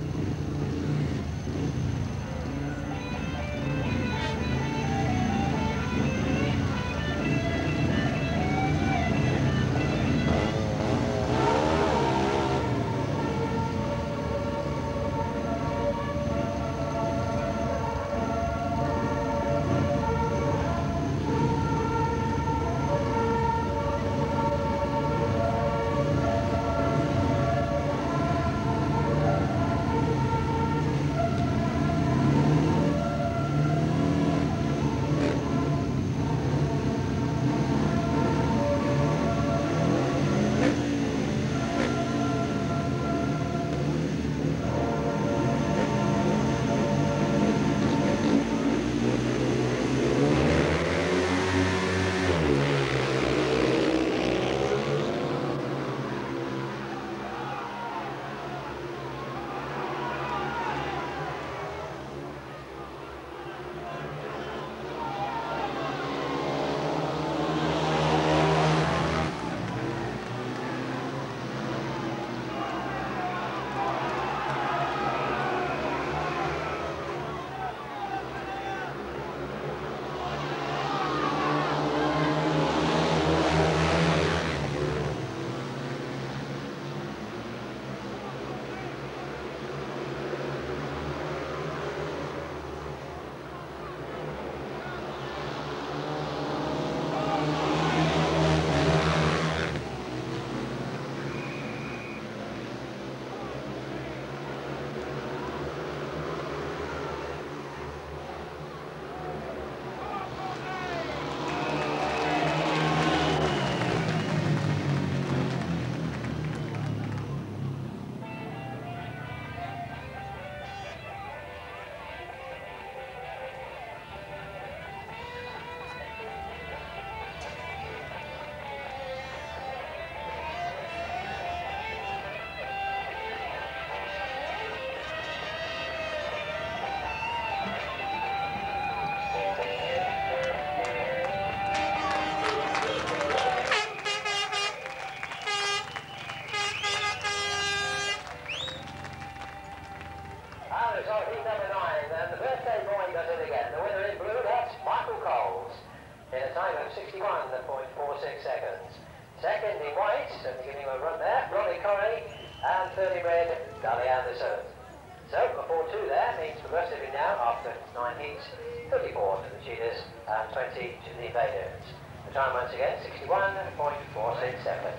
Speaker 3: sixty-one point four six seconds. Second in white, certainly giving him a run there, Ronnie Corey, and third in red, Dali Anderson. So, a four two there means progressively now, after nine heats, thirty-four to the Cheetahs and twenty to the Invaders. The time once again, sixty-one point four six seconds.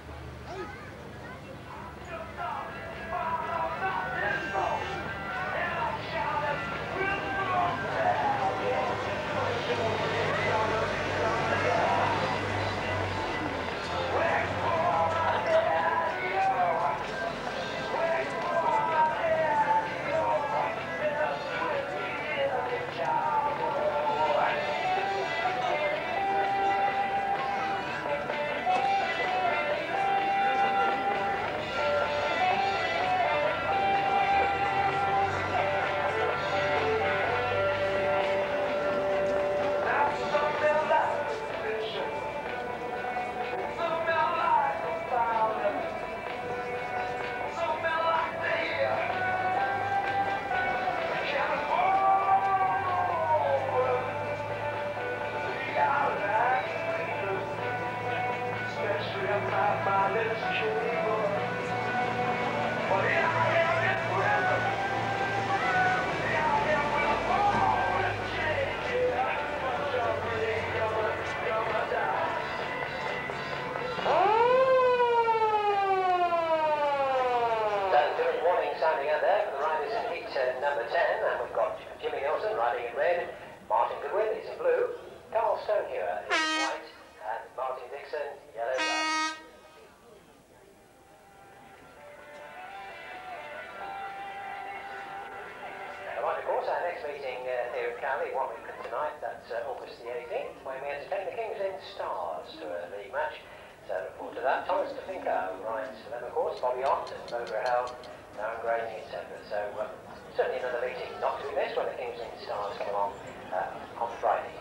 Speaker 3: Number ten, and we've got Jimmy Nelson riding in red, Martin Goodwin is in blue, Carl Stonehewer is in white, and Martin Dixon, yellow black. Right, of course, our next meeting uh, here at Cowley, one week from tonight, that's uh, August the eighteenth, when we entertain the Kings Lynn Stars to a league match. So look forward to that. Thomas DeFinco rides for them, of course, Bobby Ott and Mo Grahel, Darren Graney, et cetera. So uh, certainly another meeting not to be missed when the Kings Lynn Stars come along uh, on Friday.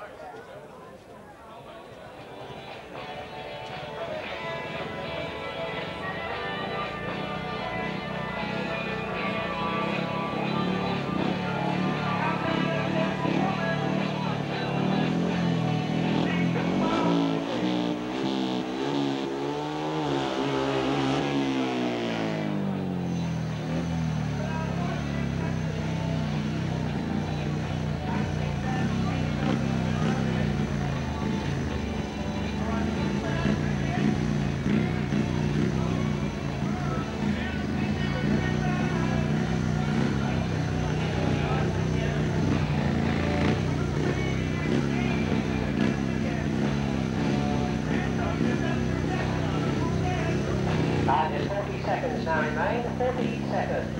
Speaker 3: forty seconds.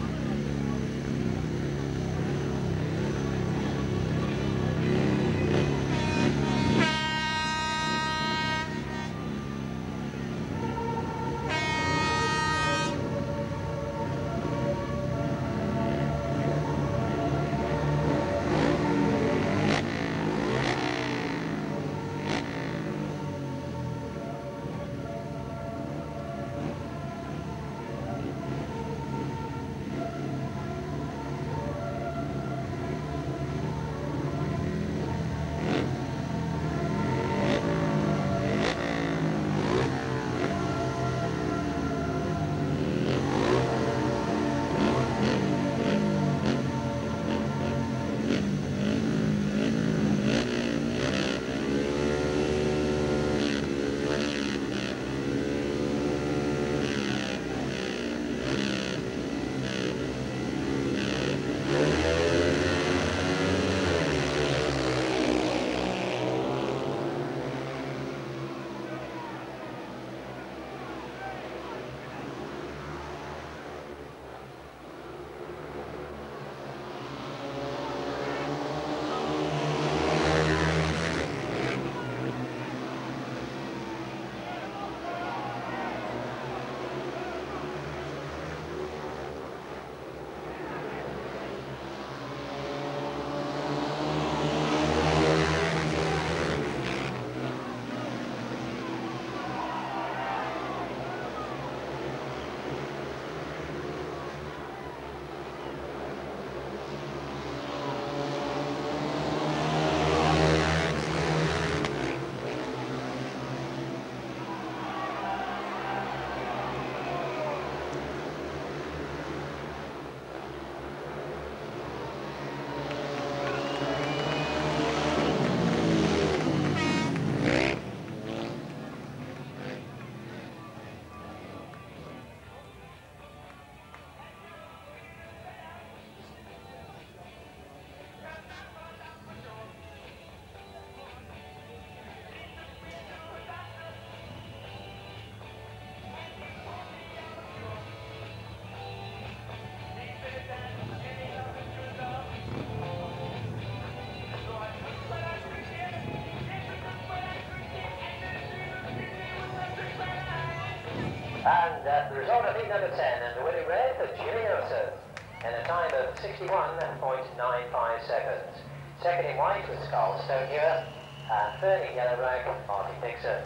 Speaker 3: And uh, the result of heat number ten, and the winning red for Jimmy Nelson, in a time of sixty-one point nine five seconds. Second in white was Carl Stonehewer, and third in yellow rag, Martin Dixon.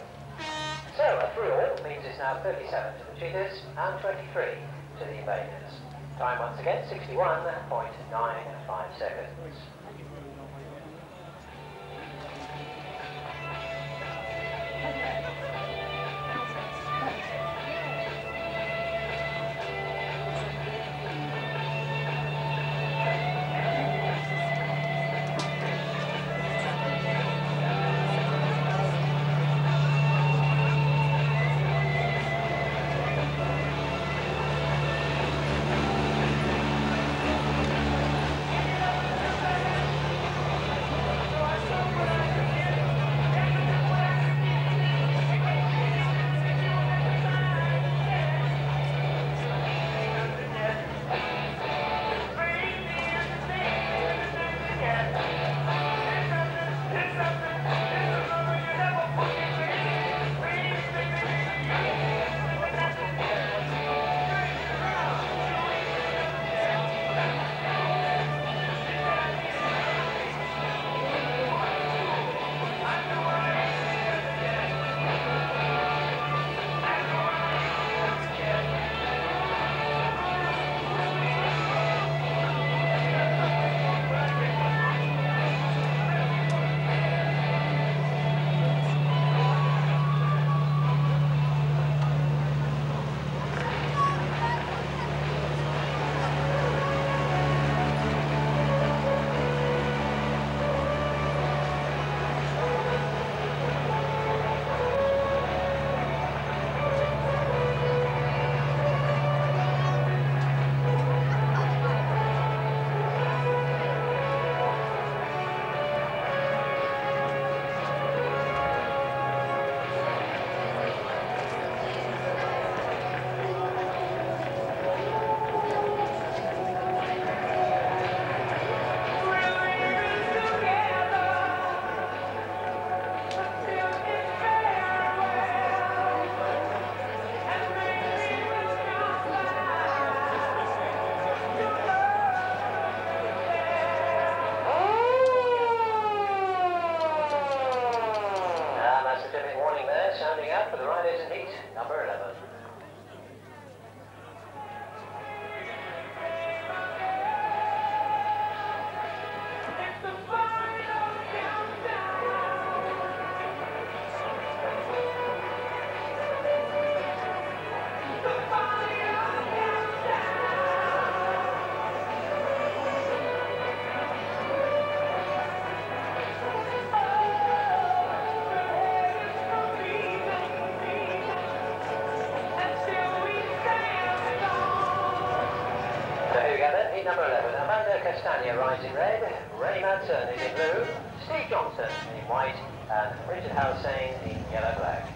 Speaker 3: So a three all means it's now thirty-seven to the cheaters and twenty-three to the invaders. Time once again sixty-one point nine five seconds. starting number eleven, Amanda Castagna rides in red, Ray Madsen is in blue, Steve Johnson in white, and Richard Hossain in yellow black.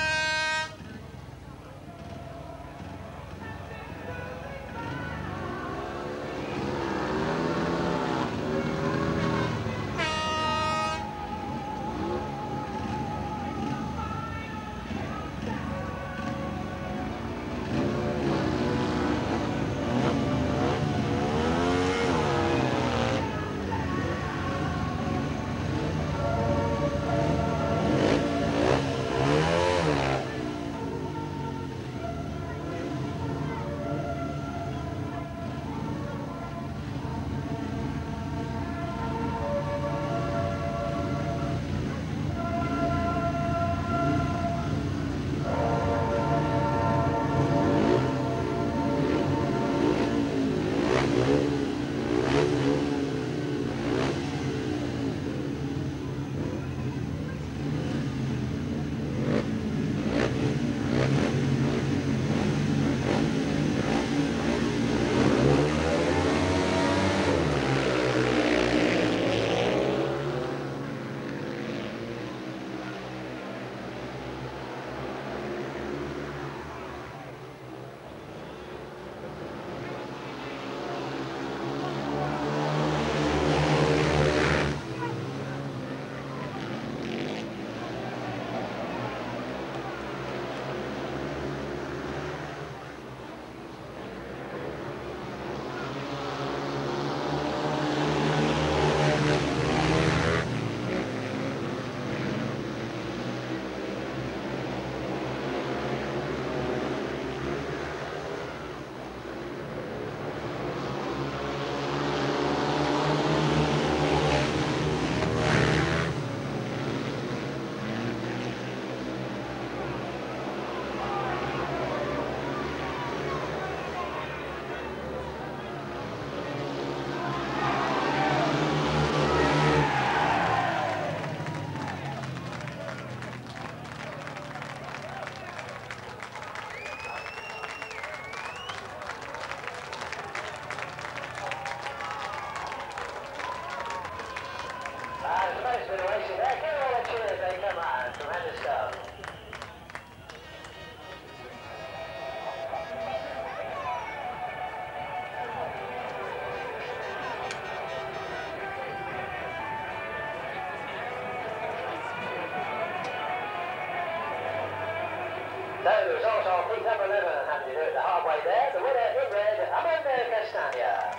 Speaker 3: So the result of heat number eleven, happy to do it the hard way there. The winner in red, Amanda Castagna.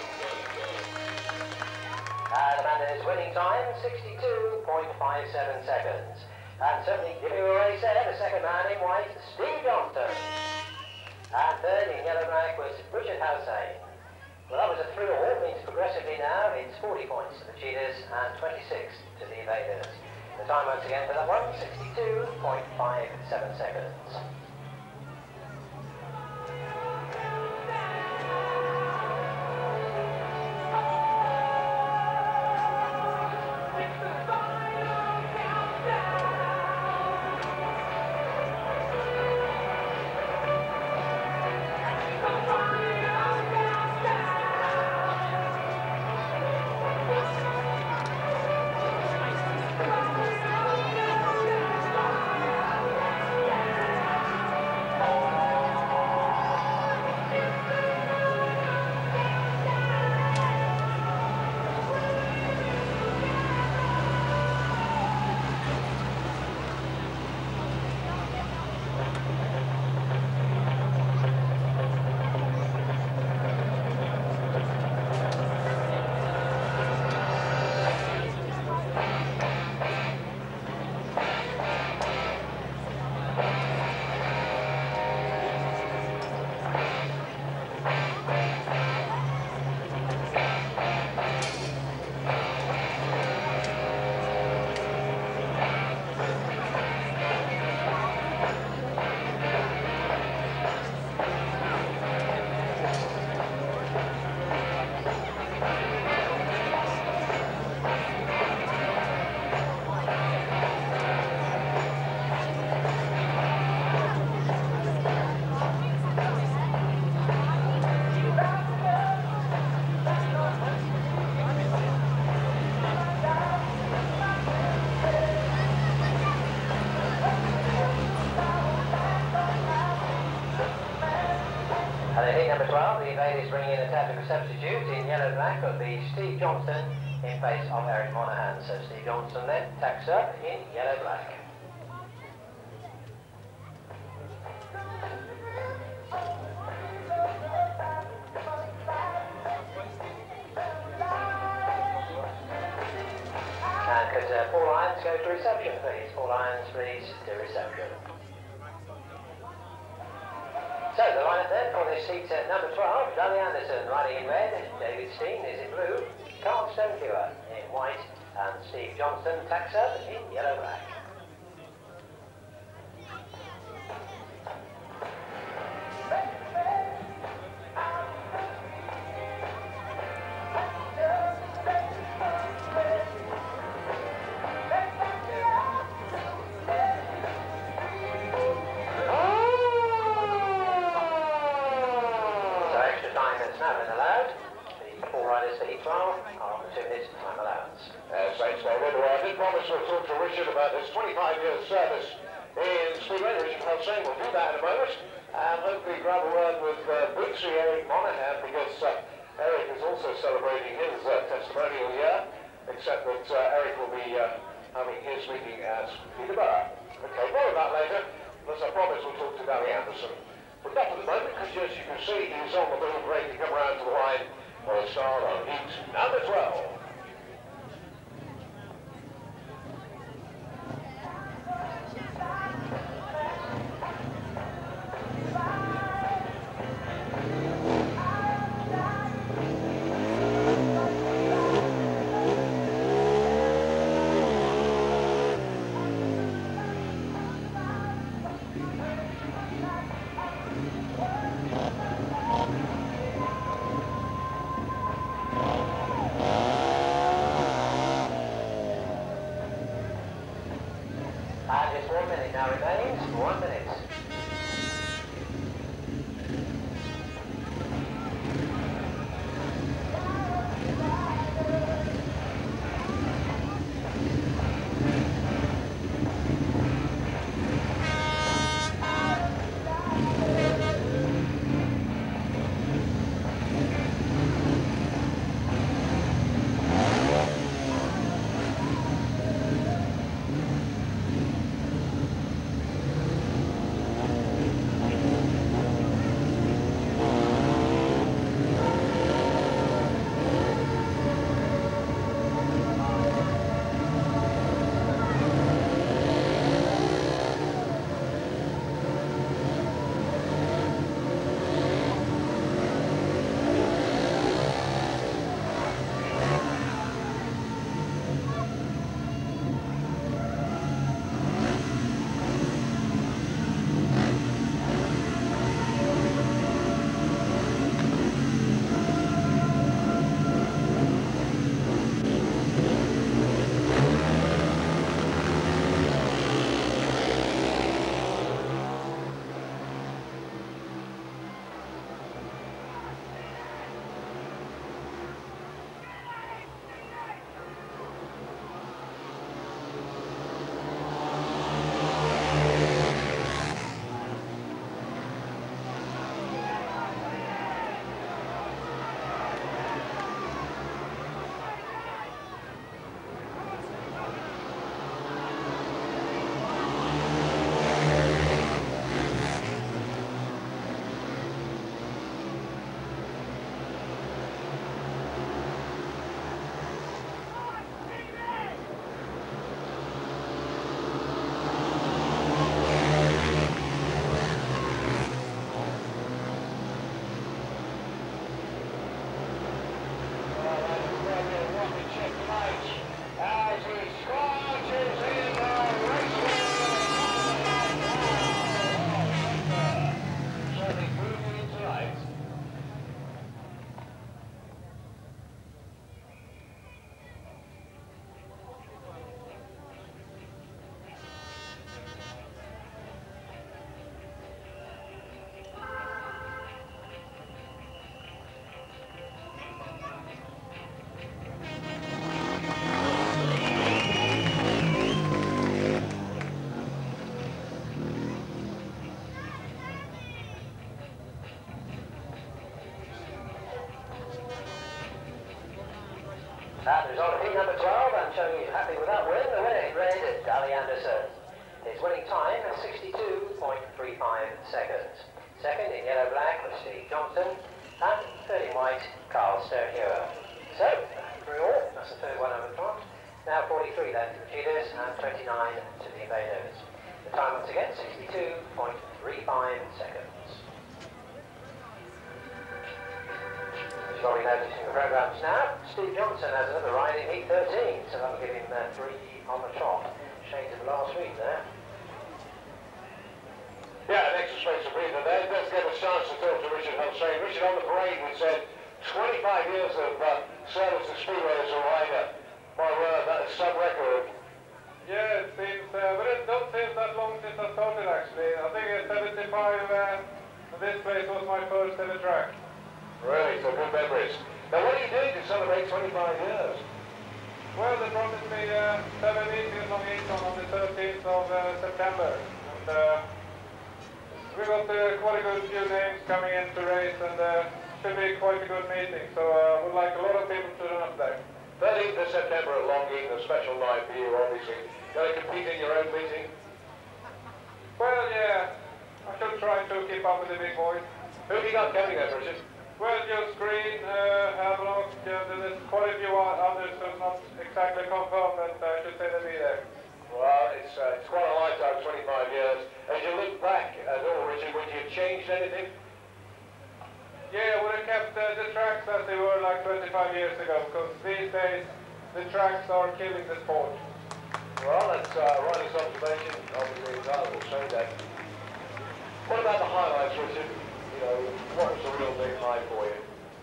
Speaker 3: And Amanda's winning time, sixty-two point five seven seconds. And certainly giving a race there, the second man in white, Steve Johnson. And third in yellow black was Richard Hossain. Well, that was a three all, means progressively now it's forty points to the cheaters and twenty-six to the evaders. The time once again for that one, sixty-two point five seven seconds. number twelve, the invaders bringing in a tactical substitute in yellow-black will be Steve Johnston in place of Eric Monaghan. So Steve Johnston then tacks up in yellow-black. And could uh, Paul Irons go to reception, please? Paul Irons, please, to reception. So the lineup then for this seat at number twelve, Dolly Anderson riding in red, David Steen is in blue, Carl Stonekewer in white, and Steve Johnston tacks up in yellow-black.
Speaker 1: About his twenty-five years service in Speedway. Richard Helsing will do that in a moment, and hopefully grab a word with uh, Bootsy Eric Monaghan, because uh, Eric is also celebrating his uh, testimonial year, except that uh, Eric will be uh, having his meeting at Peterborough. Okay, more of that later, as I promised we'll talk to Dolly Anderson. But not for the moment, because as you can see, he's on the move, ready to come round to the line for a start on heat number twelve.
Speaker 3: And just one minute now remains, one minute. That result of heat number twelve, I'm showing you happy with that win. The winner in red is Dali Anderson. His winning time is sixty-two point three five seconds. Second in yellow-black was Steve Johnson, and third in white, Carl Sternhewer. So, through all, that's the third one over the front. Now forty-three then to the cheaters, and twenty-nine to the invaders. The time once again, sixty-two point three five seconds. Probably noticing the programmes now. Steve Johnson has another ride in heat thirteen, so that'll give him uh, three on the trot. Shades of last week there.
Speaker 1: Yeah, an extra space of breather there. Let's get a chance to talk to Richard Hulsane. Richard, on the parade, we said twenty-five years of uh, service to Speedway as a rider. My word, that is some record.
Speaker 7: Yeah, it seems, uh, but it don't seem that long since I started actually. I think at seventy-five, uh, this place was my first ever track.
Speaker 1: Really, so good memories. Now, what are you doing to celebrate twenty-five years?
Speaker 7: Well, they promised me uh, seven meetings on Eton on the thirteenth of uh, September. And uh, we got uh, quite a good few names coming in to race, and uh, should be quite a good meeting. So I uh, would like a lot of people to turn up there.
Speaker 1: thirteenth of September at Longing, a special night for you, obviously. Going to compete in your own meeting?
Speaker 7: Well, yeah. I should try to keep up with the big boys.
Speaker 1: Who have you got coming there, Richard?
Speaker 7: Well, just Green, uh, Havelock, and there's quite a few others who's not exactly confirmed, but I should say they'll be there.
Speaker 1: Well, it's, uh, it's quite a lifetime, twenty-five years. As you look back at all, Richard, would you have changed anything?
Speaker 7: Yeah, I would have kept uh, the tracks as they were like twenty-five years ago, because these days the tracks are killing the sport.
Speaker 1: Well, that's uh, Riley's observation. Obviously, that will say that. What about the highlights, Richard? You know, what was the real big high for you?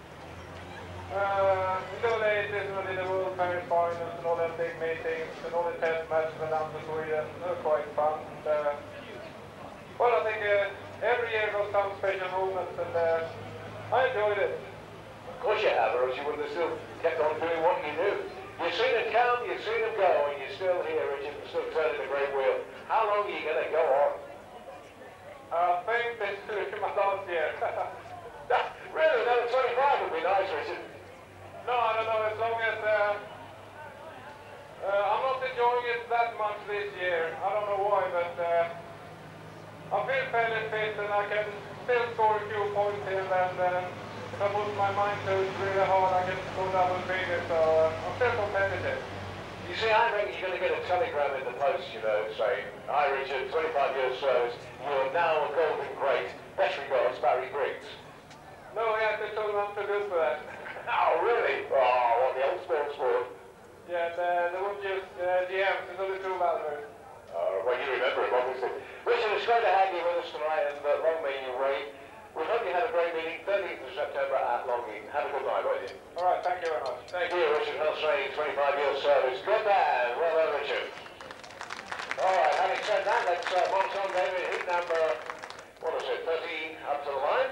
Speaker 7: Uh, in the eighties, when we did the World Paris finals and all them big meetings and all the test matches went down to Sweden, they were quite fun. And, uh, well, I think uh, every year got some special moments, and uh, I enjoyed it.
Speaker 1: Of course you have, or else you wouldn't have still kept on doing what you do. You've seen them come, you've seen them go, and you're still here, Richard, and still turning the great wheel. How long are you going to go on?
Speaker 7: I think this is my last year.
Speaker 1: Really, another twenty-five would be nice, Richard.
Speaker 7: No, I don't know, as long as... Uh, uh, I'm not enjoying it that much this year. I don't know why, but uh, I feel fairly fit and I can still score a few points here and then. Uh, if I put my mind to it really hard, I can go double figures, so uh, I'm still competitive.
Speaker 1: You see, I reckon you're going to get a telegram in the post, you know, saying, "Hi, Richard, twenty-five years service, you're now a golden great. Best regards, Barry Briggs."
Speaker 7: No, yeah, they told me I'm too good for that.
Speaker 1: Oh, really? Oh, what the old sports sport.
Speaker 7: Yeah, they, they won't use uh, G Ms, there's only two Valvers.
Speaker 1: Uh, well, you remember him, obviously. Richard, it's great to have you with us tonight, and uh, long may you reign. We hope you had a great meeting, thirteenth of September at Longing. Have a good night, won't you?
Speaker 7: All right, thank you very much.
Speaker 1: Thank you, Richard Hulsane, twenty-five years service. Good man. Well done, Richard. All right, having said that, let's uh, march on, David. Heat number, what is it, thirteen up to the line?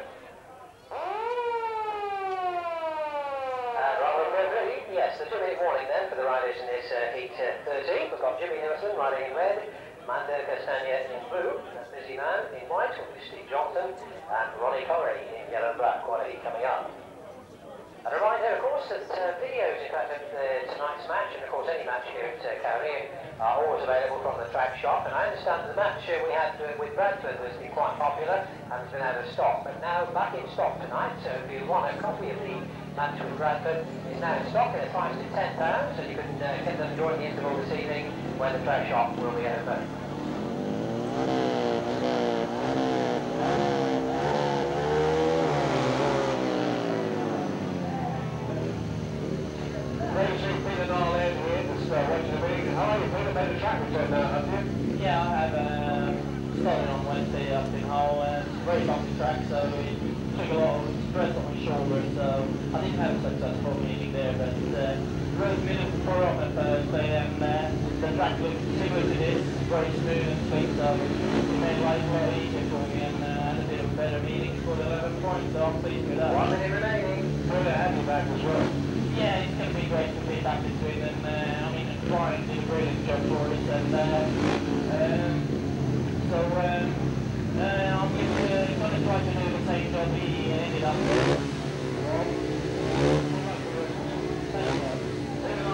Speaker 3: And rather than ready, yes, the two-minute warning then for the riders in this uh, heat uh, thirteen. We've got Jimmy Nielsen riding in red, Mando Castagna in blue, Busy Man in white, with Steve Johnson, and Ronnie Corey in yellow and black. Quite a heat coming up. And a reminder, of course, that uh, videos, in fact, of uh, tonight's match, and of course any match here at uh, Cowley, are always available from the track shop. And I understand the match uh, we had uh, with Bradford has been quite popular and has been out of stock, but now back in stock tonight. So if you want a copy of the match with Bradford, it's now in stock and it's priced at ten pounds, and you can uh, get them during the interval this evening when the track shop will be open.
Speaker 1: Great to see Peter Nile in here, just uh, watching the meeting. How are you, Peter? Made a track return now, have you?
Speaker 8: Yeah, I have uh, started on Wednesday up in Hull, and very bumpy track, so it took a lot of stress on my shoulder, so I didn't have a successful meeting there, but uh, rode middle for up at Thursday, and uh, the track looked similar to this, very smooth and sweet, so it made life a lot easier for me, and uh, had a bit of a better meeting for the eleven points, so I'm pleased with that.
Speaker 3: One minute remaining.
Speaker 1: Good to have you back as well.
Speaker 8: Yeah, it's going to be great to be back in Sweden. Uh, I mean, Brian did a brilliant job for us, and uh, um, so um, uh, I'm going to, going to try to do the same job he ended up with.
Speaker 1: Peter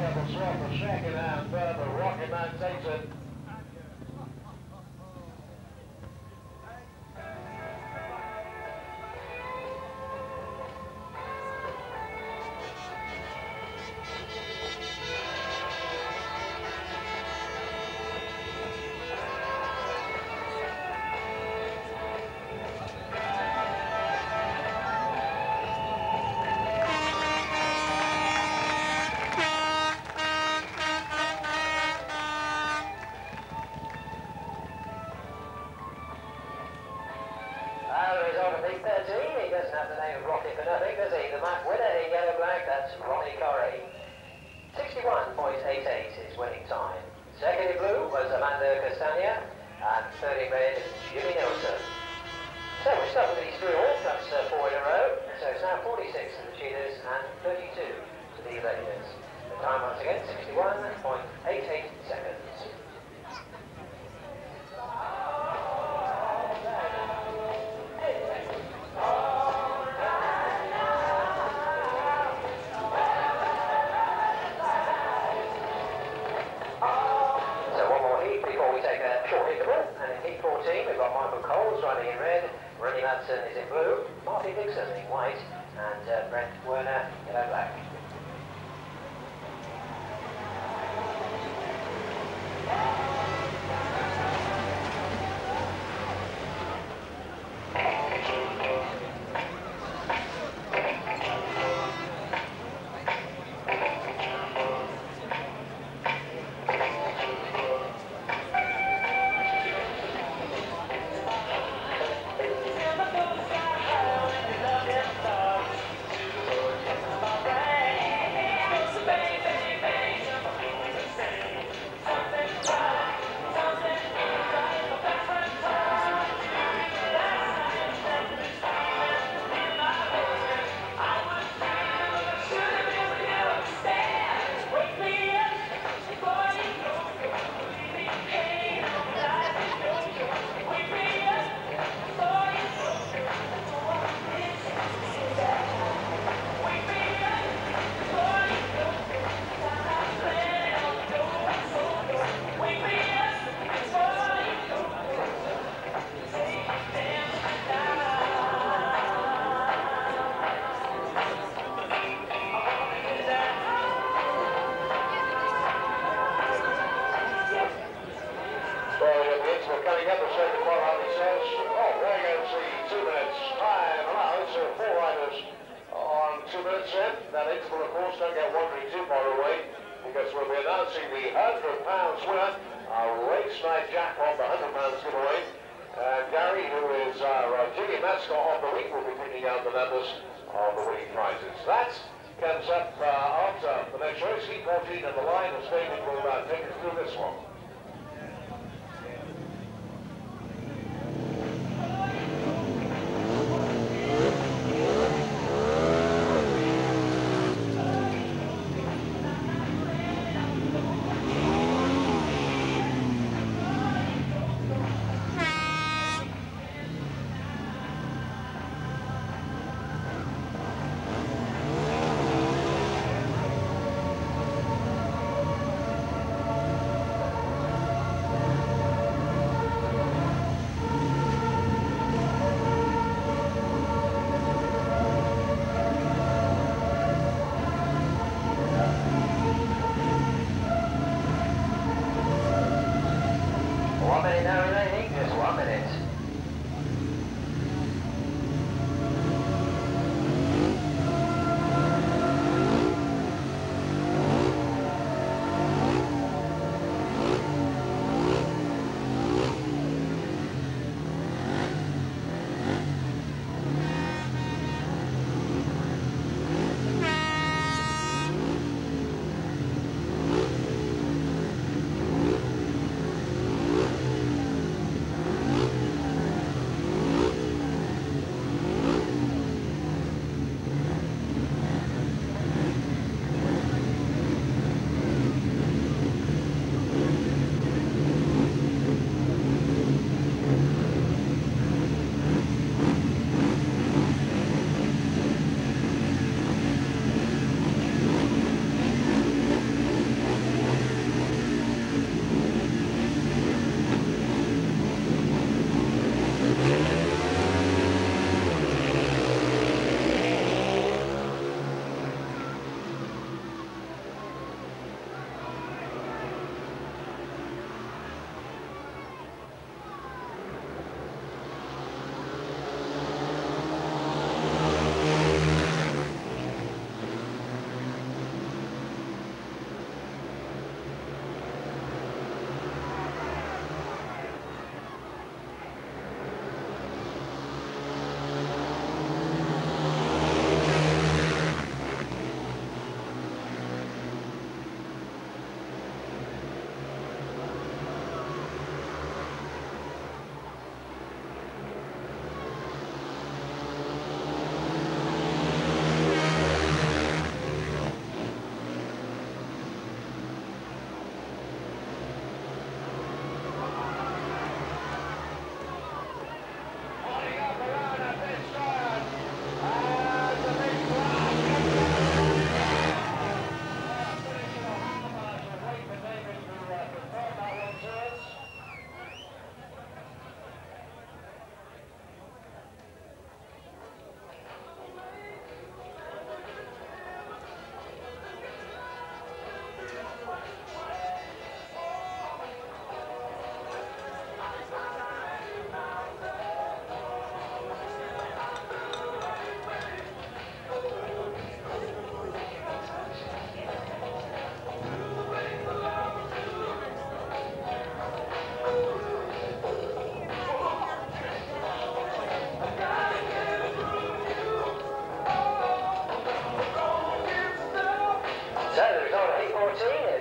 Speaker 1: double swap for second and third, but Rocket Man takes it.
Speaker 3: He doesn't have the name of Rocket for nothing, does he? The map winner in yellow-black, that's Ronnie Corrie. sixty-one point eight eight is winning time. Second in blue was Amanda Castagna, and third in red, Jimmy Nelson. So we're stuck with these three all, that's uh, four in a row. So it's now forty-six for the cheaters and thirty-two for the regulars. The time once again, sixty-one point eight eight seconds. Running in red, Rennie Madsen is in blue, Marty Dixon in white, and uh, Brent Werner yellow-black.
Speaker 1: That interval, of course, don't get wandering too far away, because we'll be announcing the one hundred pounds winner, our race night jackpot, the one hundred pounds giveaway. And Gary, who is our uh, junior mascot of the week, will be picking out the numbers of the winning prizes. That comes up uh, after the next race, E fourteen on the line, and David will uh, take us through this one.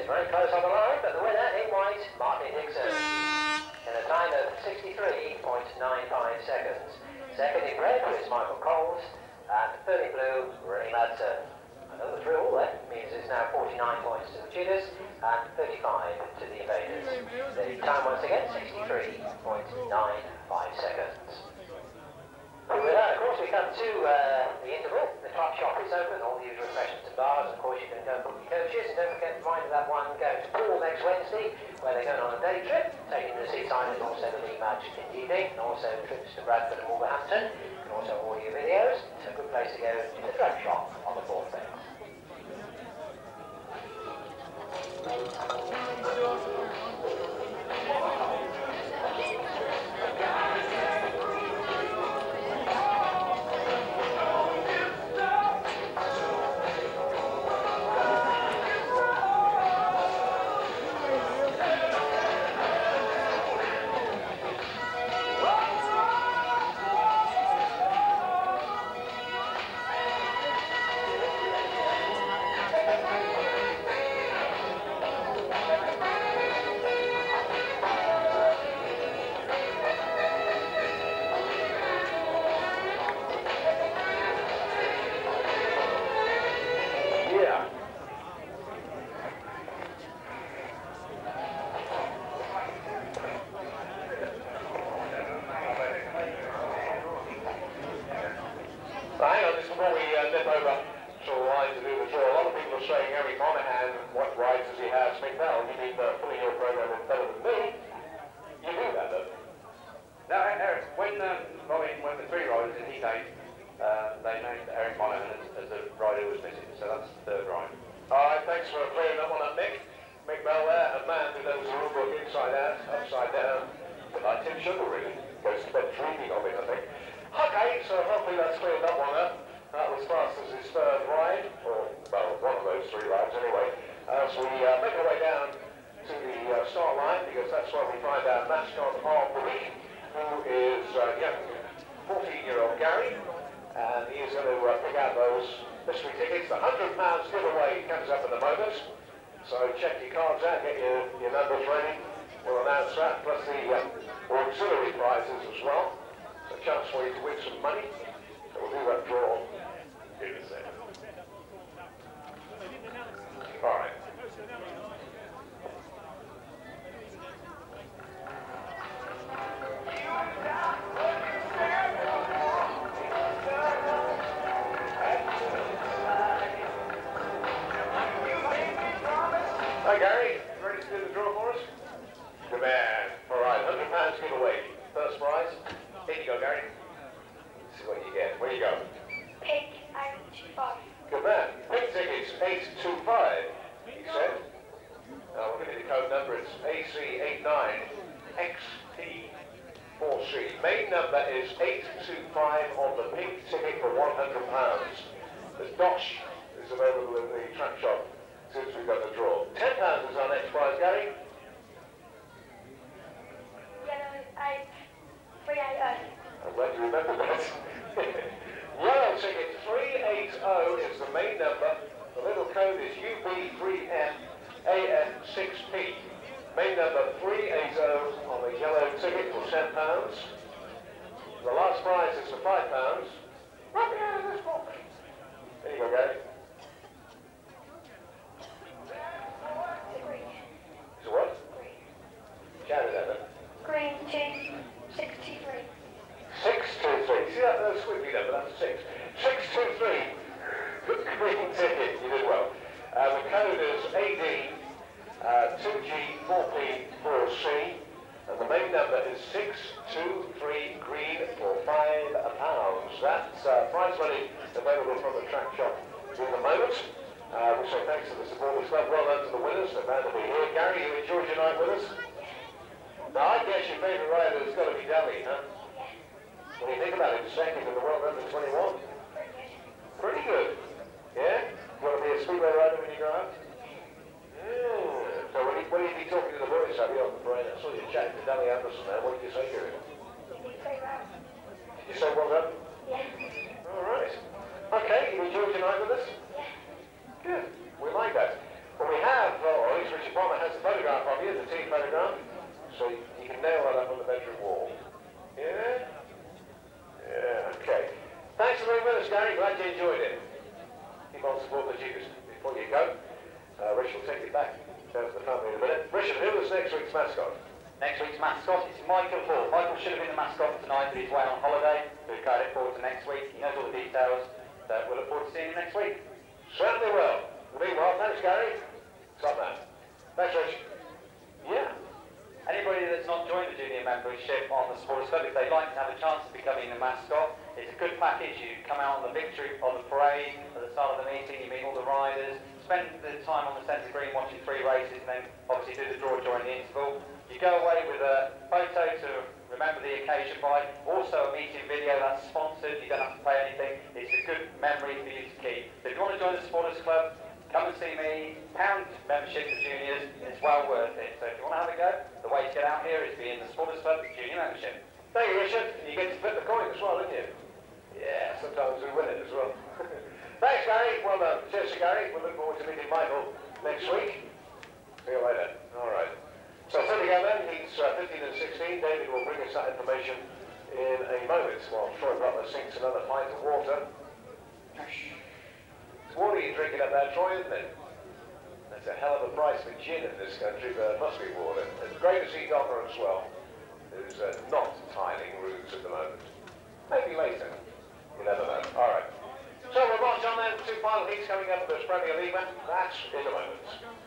Speaker 3: very close on the line, but the winner in white, Martin Dixon, in a time of sixty-three point nine five seconds. Second in red was Michael Coles, and third in blue, Rennie Madsen. Another drill that means it's now forty-nine points to the cheaters and thirty-five to the invaders. The time once again, sixty-three point nine five seconds. With that, of course, we come to uh, the interval. The club shop is open, all the usual refreshments and bars. Of course, you can go and book your coaches. And don't forget to remind that one going to Poole next Wednesday, where they're going on a day trip, taking the seaside and also the league match in the evening, and also trips to Bradford and Wolverhampton, and also audio videos. It's a good place to go to the drug shop on the fourth day.
Speaker 1: Hi Gary, ready to do the draw for us? Good man. Alright, one hundred pounds giveaway. First prize. Here you go, Gary. Let's see what you get. Where you go?
Speaker 9: Pig eight two five.
Speaker 1: Good man. Pink tickets eight two five, he said. Now we'll give you the code number. It's A C eight nine X P four C. Main number is eight two five on the pink ticket for one hundred pounds. The Dosh is available in the track shop since we've got the draw. ten pounds is our next prize, Gary.
Speaker 9: Yellow eight three eight oh.
Speaker 1: I'm glad you remember that. Yellow ticket three eight oh is the main number. The little code is U B three M A F six P. Main number three eight oh on the yellow ticket for ten pounds. The last prize is for five pounds. Run me out of this box. There you go, Gary. So what?
Speaker 9: Green.
Speaker 1: Shout it at them.
Speaker 9: Green two six two three.
Speaker 1: six two three. See that little squiggly number? That's six. six two three. Green ticket. You did well. Uh, the code is A D uh, two G four P four C. And the main number is six two three green for five pounds. That's uh, prize money available from the track shop in the moment. Uh, we say thanks to the supporters club. Well done to the winners. They're glad to be here. Gary, you enjoyed your night with us? Now, I guess your favourite rider has got to be Dally, huh? When you think about it, second in the world under twenty-one. Pretty good. Yeah? You want to be a speedway rider when you grow up? Yeah. So when you, when you be talking to the boys, have you on the parade? I saw you chatting to Dally Anderson there. What did you say to him?
Speaker 9: Very well.
Speaker 1: Did you say well done?
Speaker 9: Yeah.
Speaker 1: All right. Okay, you enjoyed your night with us?
Speaker 9: Yeah.
Speaker 1: Good. We like that. Well, we have, or at least course, Richard Palmer has a photograph of you, the team photograph, so you can nail that up on the bedroom wall. Yeah? Yeah, okay. Thanks for being with us, Gary. Glad you enjoyed it. Keep on supporting the Dukas. Before you go, uh, Rich will take you back down to the family in a minute. Richard, who is next week's mascot?
Speaker 10: Next week's mascot is Michael Hall. Michael should have been the mascot for tonight, but he's away on holiday. We've carried it forward to next week. He knows all the details, so we'll look forward to seeing him next week.
Speaker 1: Certainly will. Meanwhile, thanks, Gary. Top man. Thanks, Rich. Yeah.
Speaker 10: Anybody that's not joined the junior membership on the Supporters Club, if they'd like to have a chance of becoming a mascot, it's a good package. You come out on the victory, on the parade, at the start of the meeting, you meet all the riders, spend the time on the centre green watching three races, and then obviously do the draw during the interval. You go away with a photo to remember the occasion by, also a meeting video that's sponsored, you don't have to pay anything. It's a good memory for you to keep. So if you want to join the Supporters Club, come and see me. Pound membership for juniors, it's well worth it. So if you want to have a go, the way to get out here is be in the Supporters Club junior membership.
Speaker 1: Thank you, Richard. You get to flip the coin as well, don't you? Yeah, sometimes we win it as well. Thanks, Gary. Well done. Cheers to Gary. We'll look forward to meeting Michael next week. See you later. All right. So filling out then, he's uh, fifteen and sixteen. David will bring us that information in a moment while Troy Butler sinks another pint of water. It's water you're drinking up there, Troy, isn't it? That's a hell of a price for gin in this country, but it must be water. It's great to see Donna as well, who's uh, not tiling roofs at the moment. Maybe later. You never know. All right. So we'll march on then. Two final heats coming up at the Premier League. That's in a moment.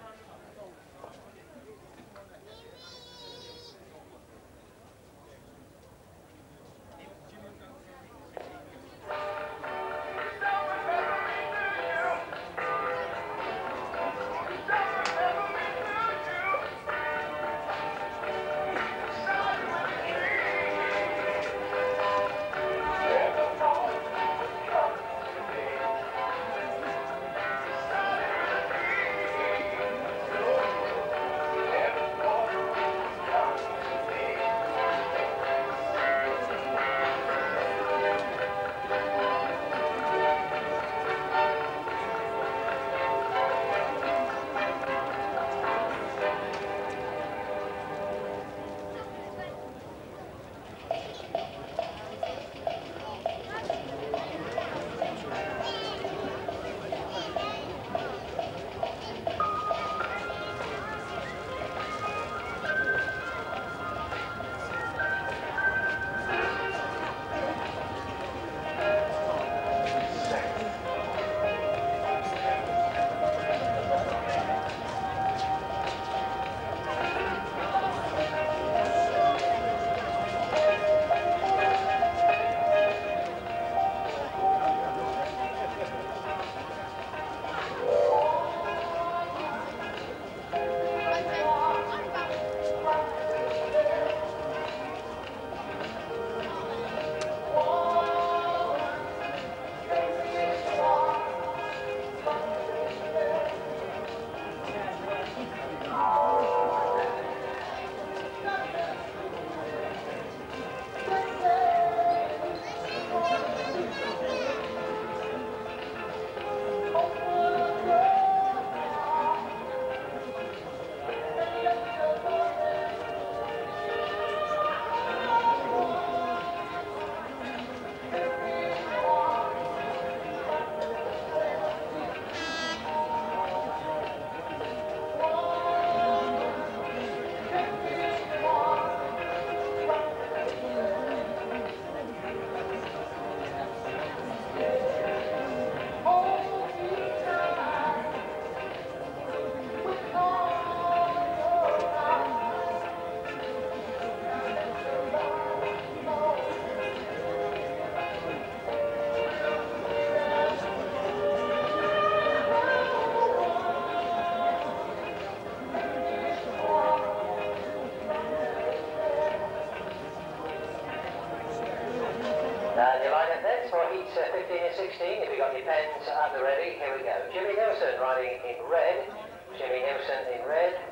Speaker 3: And your lineup then for heats uh, fifteen and sixteen, if you've got your pens at the ready, here we go. Jimmy Nilsson riding in red, Jimmy Nilsson in red,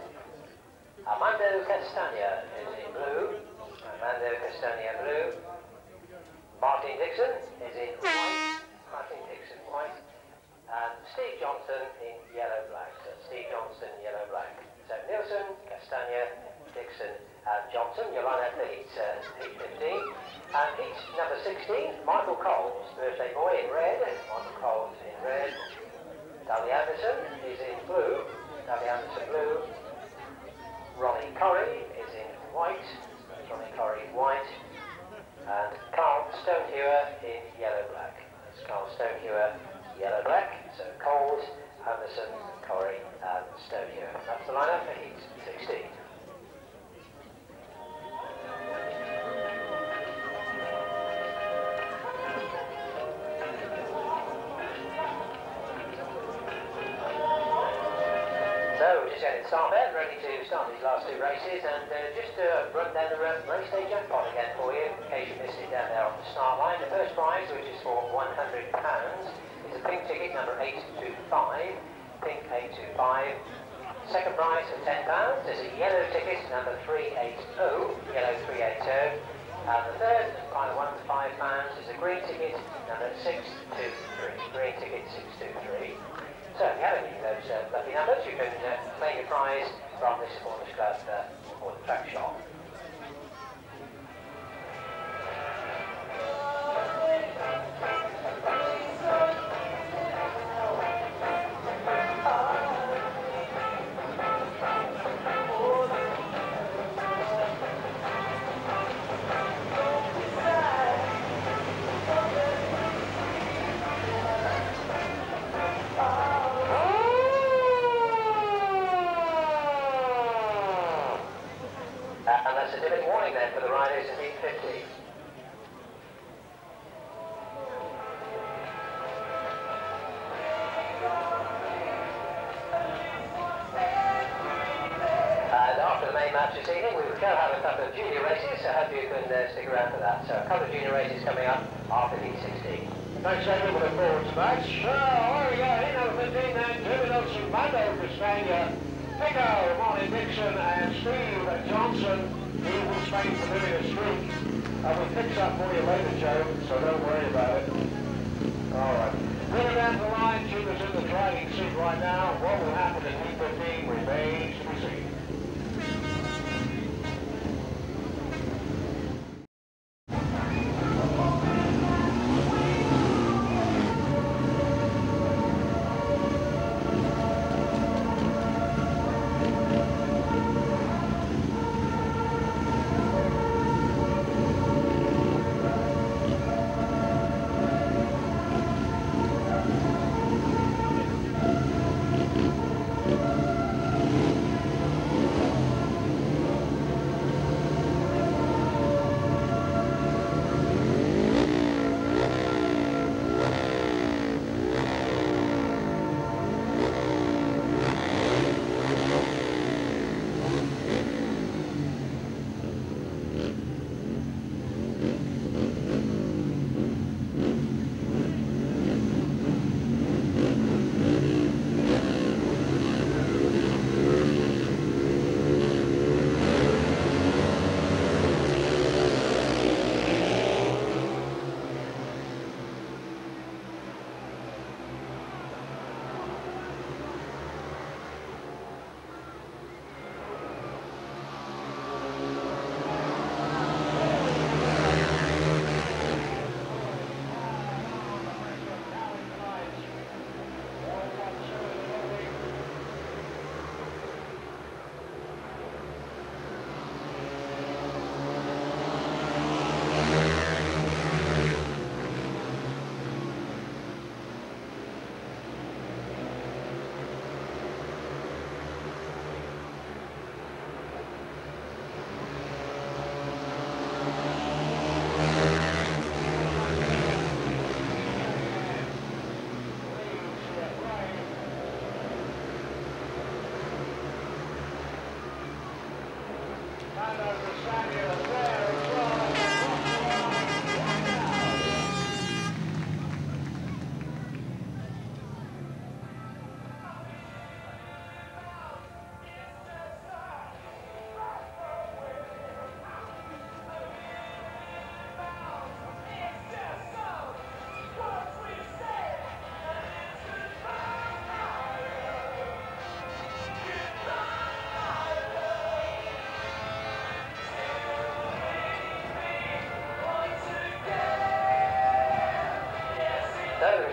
Speaker 3: Armando Castagna is in blue, Armando Castagna blue, Martin Dixon is in white, Martin Dixon white, and Steve Johnson in yellow black, so Steve Johnson yellow black. Anderson and Johnson. Your line for heat, uh, heat fifteen. And heat number sixteen, Michael Coles, birthday boy in red. Michael Coles in red. Dudley Anderson is in blue. Dudley Anderson blue. Ronnie Corrie is in white. That's Ronnie Corrie white. And Carl Stonehewer in yellow-black. That's Carl Stonehewer, yellow-black. So Coles, Anderson, Corrie and Stonehewer. That's the lineup for heat sixteen. So we're just getting started, ready to start these last two races, and uh, just to run down the race day jackpot again for you, in case you missed it down there on the start line. The first prize, which is for one hundred pounds, is a pink ticket number eight two five, pink eight two five. Second prize for ten pounds is a yellow ticket number three eighty, yellow three eighty. And the third and final one for five pounds is a green ticket number six two three, green ticket six two three. So if you have any of those uh, lucky numbers, you can uh, claim your prize from this supporters club uh, or the track shop. For the riders in heat fifty. And after the main match this evening, we will go have a couple of junior races, so I hope you can uh, stick around for that. So a couple of junior races coming up after heat sixteen.
Speaker 1: Thanks, David. Looking forward to that. So, here we go. In number fifteen then, Jimmy Nelson, Mando Castagna, Pico, Marty Dixon, and Steve Johnson. He will Spain for living a streak. Uh, we fix up for you later, Joe, so don't worry about it. Alright. Winner down the line, Jim's in the driving seat right now. What will happen in heat fifteen remains to be seen.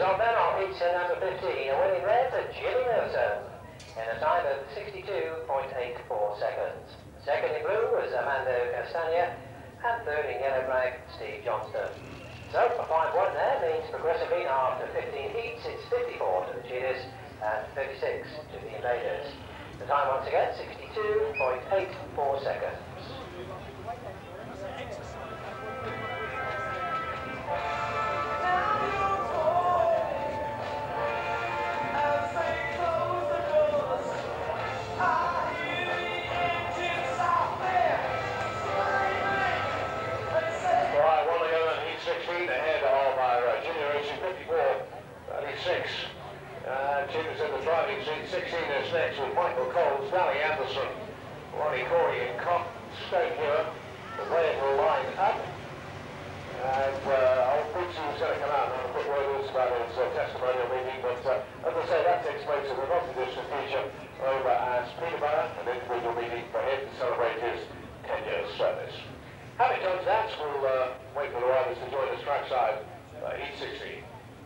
Speaker 3: on then on heat number fifteen, a winning red for Jimmy Milton in a time of sixty-two point eight four seconds. Second in blue was Armando Castagna, and third in yellow flag, Steve Johnston. So a five one there means progressively after fifteen heats, it's fifty-four to the cheaters and thirty-six to the invaders. The time once again, sixty-two point eight four seconds.
Speaker 1: sixteen is next with Michael Coles, Valley Anderson, Ronnie Corey and Cock, Stoke here, the way it will line up. And uh, old Bootsy was going to come out and have a quick word with us about his uh, testimonial meeting, but uh, as I say, that takes place in the not-too-distant future over at Peterborough, an individual meeting for him to celebrate his ten years service. Having done that, we'll uh, wait for the riders to join us trackside, uh, heat sixteen.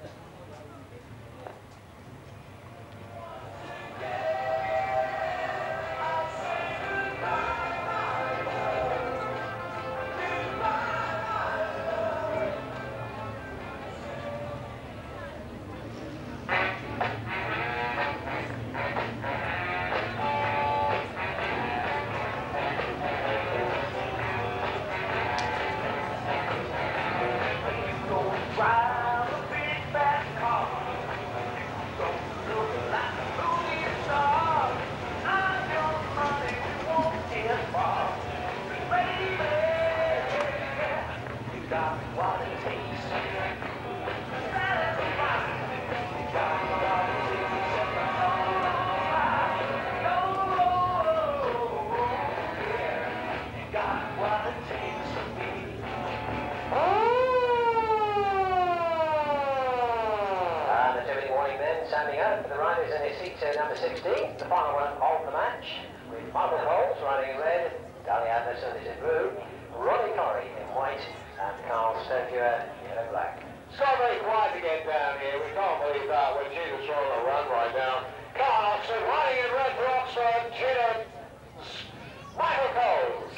Speaker 3: Number sixteen, the final one of the match, with Michael Coles riding in red, Dali Anderson is in blue, Ronnie Corey in white, and Carl Stoker in yellow black.
Speaker 1: It's got very quiet to get down here. We can't believe that. We're Jesus on a run right now. Carl Oxford riding in red for Oxford, Cheetah, Michael Coles.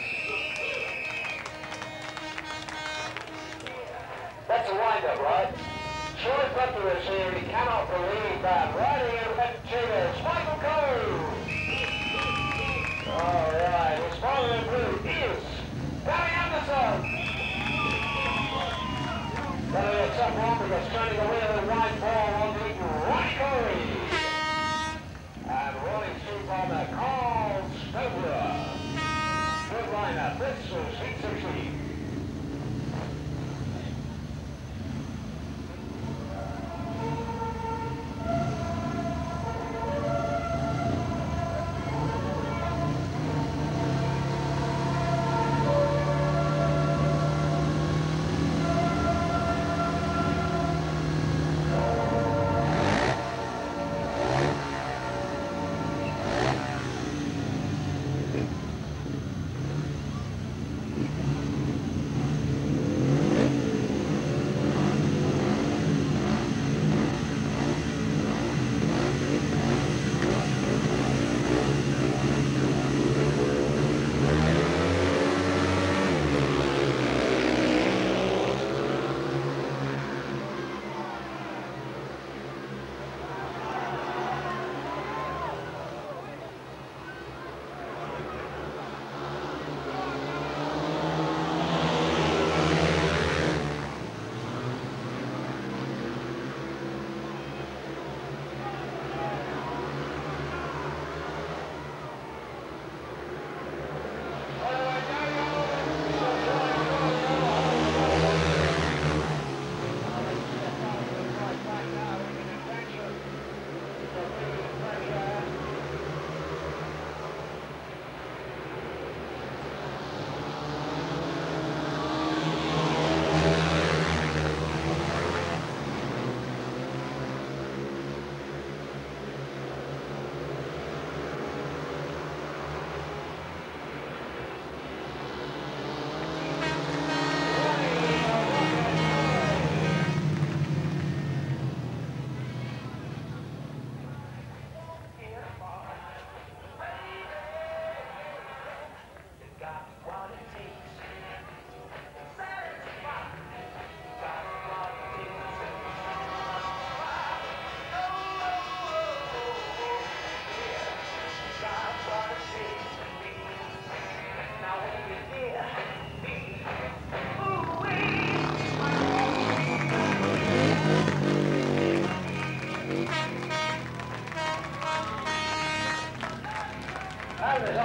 Speaker 1: That's a wind-up, right? Troy Butler is here, he cannot believe that. Riding in red Cheetahs, Michael Coles. Alright, his father in blue is Barry Anderson. That'll be a tough one because turning the wheel in white ball on the Ronnie Corey. And rolling through on the Carl Stoker. Good lineup, this is heat sixteen.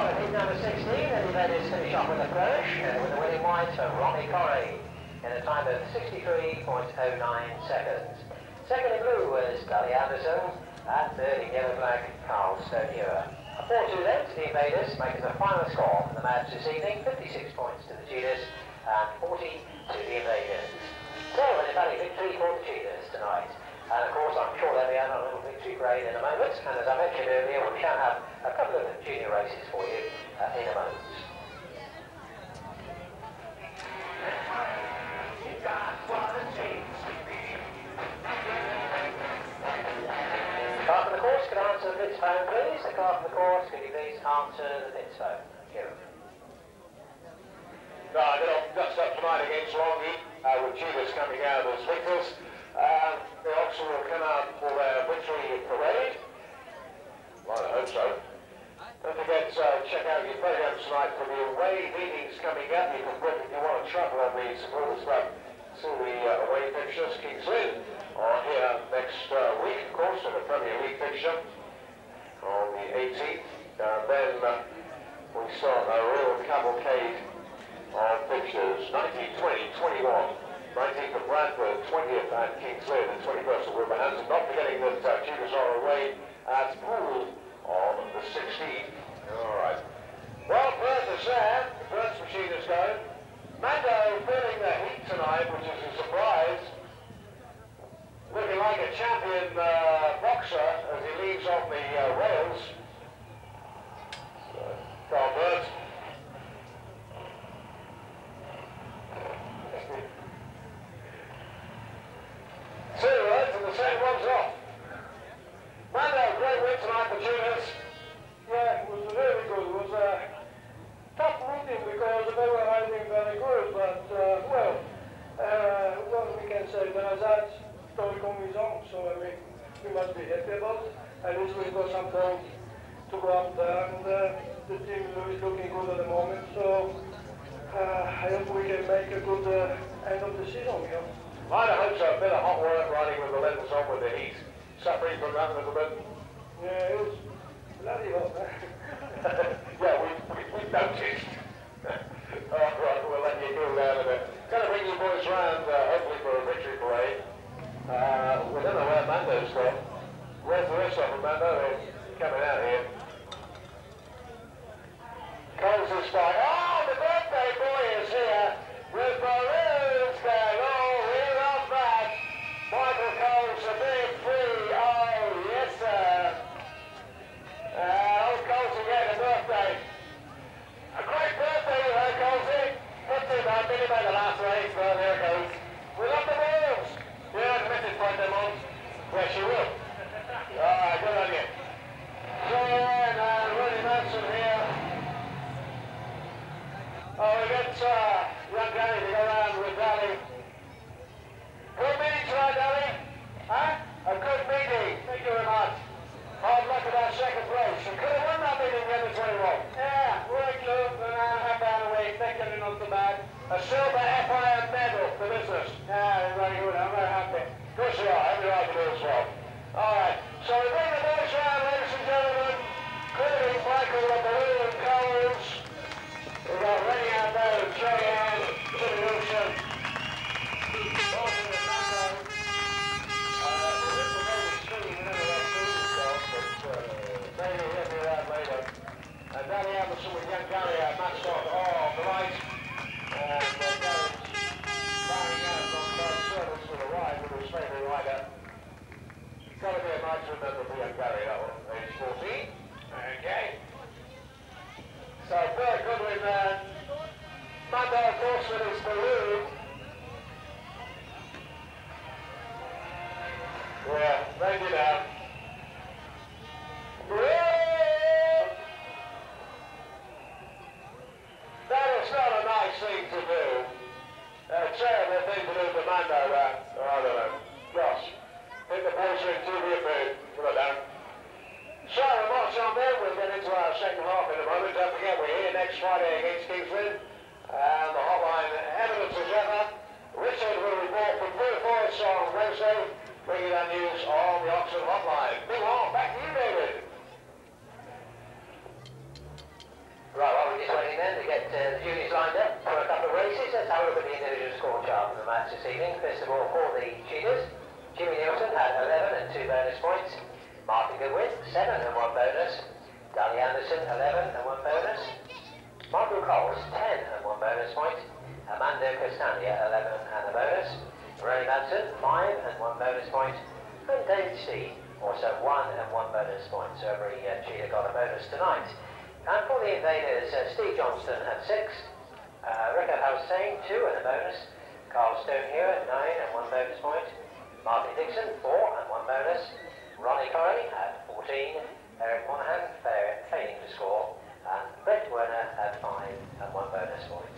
Speaker 3: at heat number sixteen, and the ladies finish off with a flourish, uh, with the winning white for Ronnie Corrie in a time of sixty-three point oh nine seconds. Second in blue was Dali Anderson, and third in yellow black, Carl Stonier. A four two then to the Invaders, making the final score for the match this evening, fifty-six points to the Cheetahs and forty to the Invaders. So, an emphatic victory for the Cheetahs tonight. And of course, I'm sure they'll be out on a little victory parade in a moment, and as I mentioned earlier, we shall have a couple of junior races for you uh, in a moment. Clerk of the course, could answer the pit's phone, please? The clerk of the course, could you please answer the pit's phone? Thank you.
Speaker 1: No, I got off dust up tonight against Longhi, uh, with Cheetahs coming out as victors. Um, the Oxford will come out for their victory parade. Well, I hope so. Don't forget to uh, check out your programs tonight for the away meetings coming up. You can book if you want to travel on the supporters club to the uh, away fixtures. Kings Lynn are here next uh, week, of course, in the Premier League fixture on the eighteenth. And then uh, we start a real cavalcade of fixtures, nineteen, twenty, twenty-one. nineteenth of Bradford, twentieth at Kings Lynn, and twenty-first of Wolverhampton. Not forgetting that uh, Cheetahs are away at Poole on the sixteenth. All right. Well, Perth is there. The Perth machine is going. Mando feeling the heat tonight, which is a surprise. Looking like a champion uh, boxer as he leaves on the uh, rails. So, Carl Burt. Two words and the second one's off. Mando, great win tonight for Cheetahs.
Speaker 7: Yeah, it was really good. It was a tough meeting because they were riding very good, but uh, well, uh, what we can say, Benazat took on his own, so I mean, we must be happy about it. At least we've got some time to go up there, and uh, the team is looking good at the moment, so uh, I hope we can make a good uh, end of the season, you know.
Speaker 1: I hope so. A bit of hot work riding with the lenses on with the heat. Suffering from that a little bit.
Speaker 7: Yeah, it was bloody hot, huh?
Speaker 1: Yeah, we, we, we noticed. All right, we'll let you cool down a bit. Going to bring you boys round, uh, hopefully for a victory parade. Uh, we don't know where Mando's gone. Where's the rest of them, Mando? They're coming out here. Coles is fine. Oh, the birthday boy is here with balloons going. Oh, we love that. Michael Coles, a big free. Oh, yes, sir. Uh, old Coles will get a birthday. A great birthday with her, Colesy. Not too bad. Billy made the last race, but there it goes. We love the balls. Yeah, the missus put them on. Yes, she will. All right, good on you. So, and uh, Ronnie Manson here. Oh, we got uh, young Danny to go around with Dally. Good meeting tonight, Dally. Huh? A good meeting. Thank you very much. Hard luck at our second place. You could have won that meeting in the twenty-one. Yeah, worked good, and I'm half hour away. Second, not so bad. A silver F I M medal for business. Yeah, very good. I'm very happy. Of course you are. Every right to do as well. All right. So we bring the boys round, ladies and gentlemen. Including Michael, the balloon, Coles. We've got Rennie out there, Cheyenne, Jimmy Wilson. Both in the front row. Uh, we're going to go to stream whenever that stream starts, but uh, maybe he'll be around later. And Danny Anderson with young Gary out, matched off. Oh, the right. And uh, Gary's firing out on side service with a ride with his favourite rider. Got to be a nice remember for young Gary, that one, age fourteen. Okay. So very good with uh, Mando, of course, with his balloon. Yeah, thank you now. That is not a nice thing to do. A terrible thing to do to Mando, that. Uh, I don't know. Gosh. I think the boys are in too good mood. Come on down. So, we'll march on then. We'll get into our second half in a moment. Don't forget, we're here next Friday against Kings Lynn. And the hotline evidence as ever. Richard will report from Blue Forest on Wednesday, bringing that news on the Oxford hotline. Meanwhile, back to you, David.
Speaker 3: waiting then to get uh, the juniors lined up for a couple of races. Let's have a look at the individual score chart for the match this evening. First of all, for the cheaters, Jimmy Nielsen had eleven and two bonus points. Martin Goodwin, seven and one bonus. Dali Anderson, eleven and one bonus. Michael Coles, ten and one bonus point. Amanda Castagna, eleven and a bonus. Ray Madsen, five and one bonus point. And David Steed, also one and one bonus point. So every uh, cheater got a bonus tonight. And for the invaders, uh, Steve Johnston had six. Uh, Rico Hussain, two and a bonus. Carl Stone here at nine and one bonus point. Martin Dixon, four and one bonus. Ronnie Corey at fourteen. Eric Monahan, failing to score. And Brett Werner at five and one bonus point.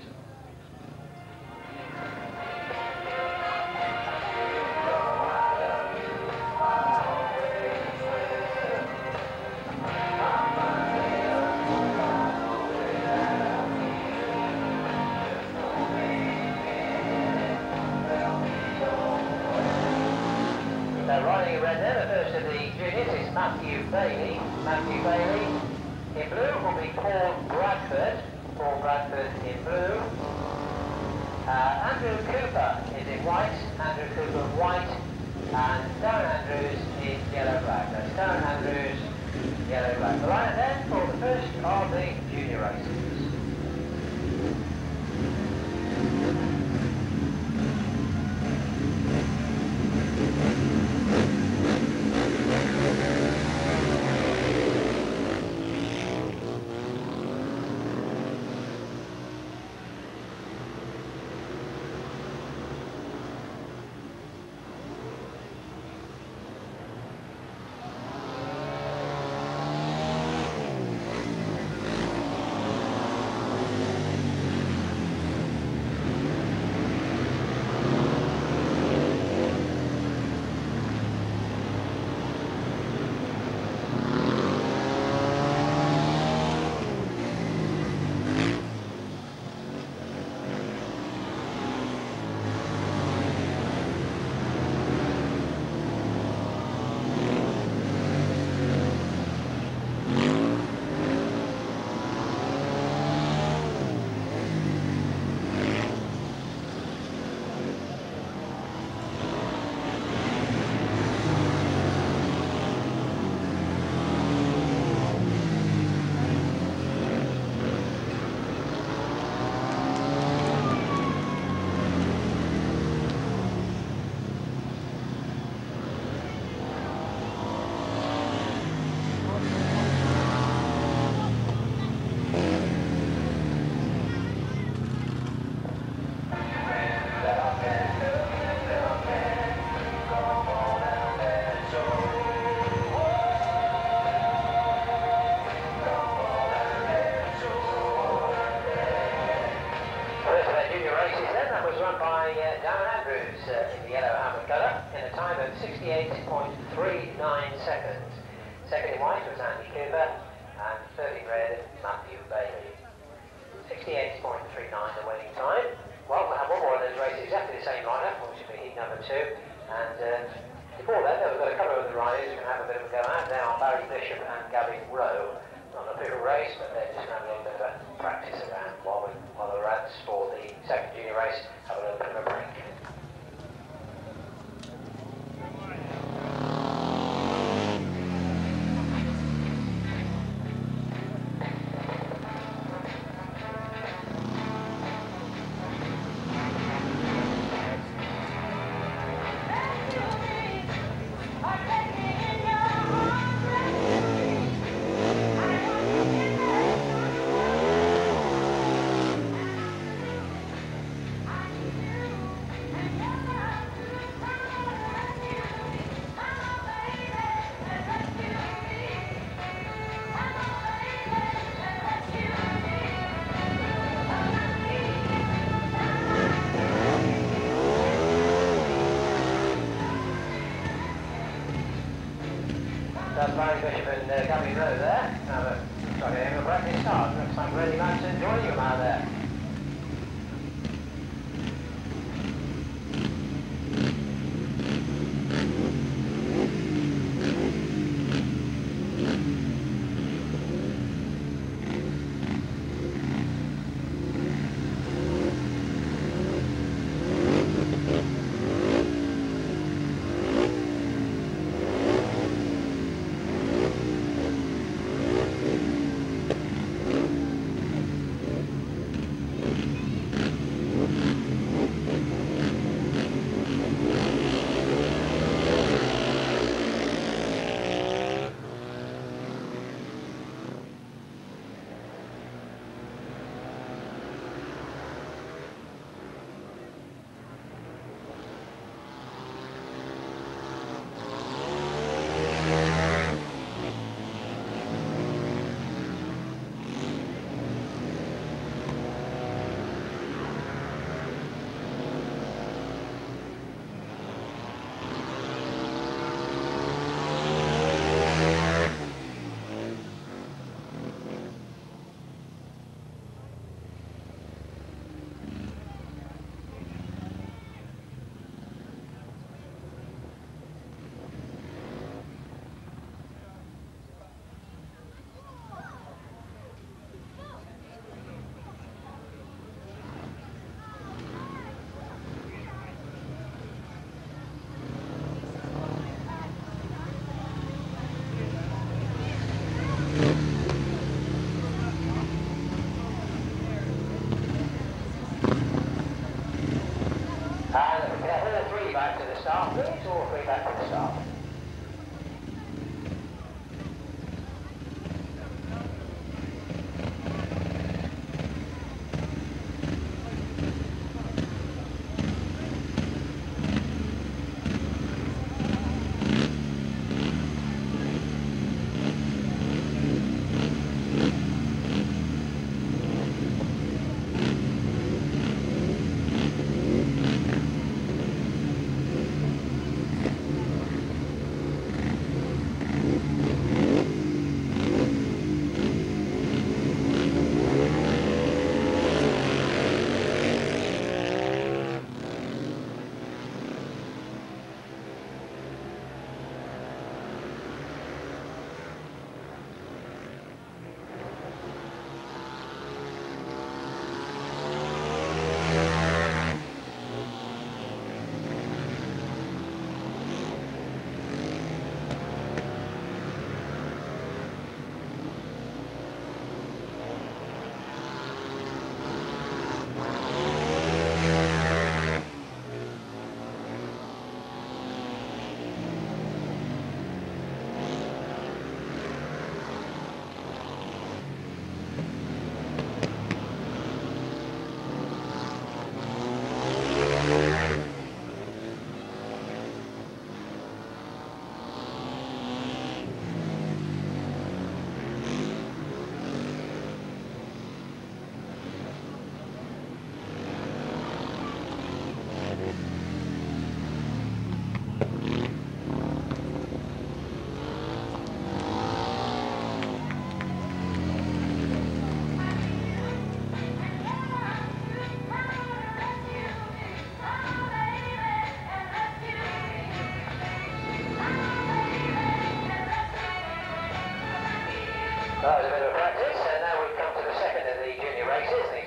Speaker 3: So riding in red there, the first of the juniors is Matthew Bailey. Matthew Bailey in blue will be Paul Bradford. Paul Bradford in blue. Uh, Andrew Cooper is in white. Andrew Cooper white. And Darren Andrews in yellow black. That's Darren Andrews, yellow black. The lineup then for the first of the junior races. sixty-eight point three nine seconds. Second in white was Andy Cooper, and third in red, Matthew Bailey. sixty-eight point three nine the winning time. Well, we'll have one more of those races, exactly the same lineup, which will be heat number two. And uh, before that, we've got a couple of the riders who can have a bit of a go out. They are Barry Bishop and Gavin Rowe. Not a big race, but they're just having a little bit of a practice around while, we, while the lads for the second junior race have a little bit of a break. That's Barry Bishop and uh, Gavin Rowe there. Now, uh, looks like a practice start. Looks like Reddy Madsen joining him out there.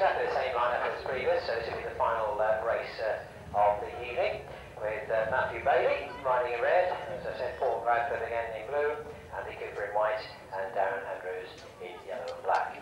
Speaker 3: exactly the same lineup as previous, so this will be the final uh, race uh, of the evening, with uh, Matthew Bailey riding in red, as I said, Paul Bradford again in blue, Andy Cooper in white, and Darren Andrews in yellow and black.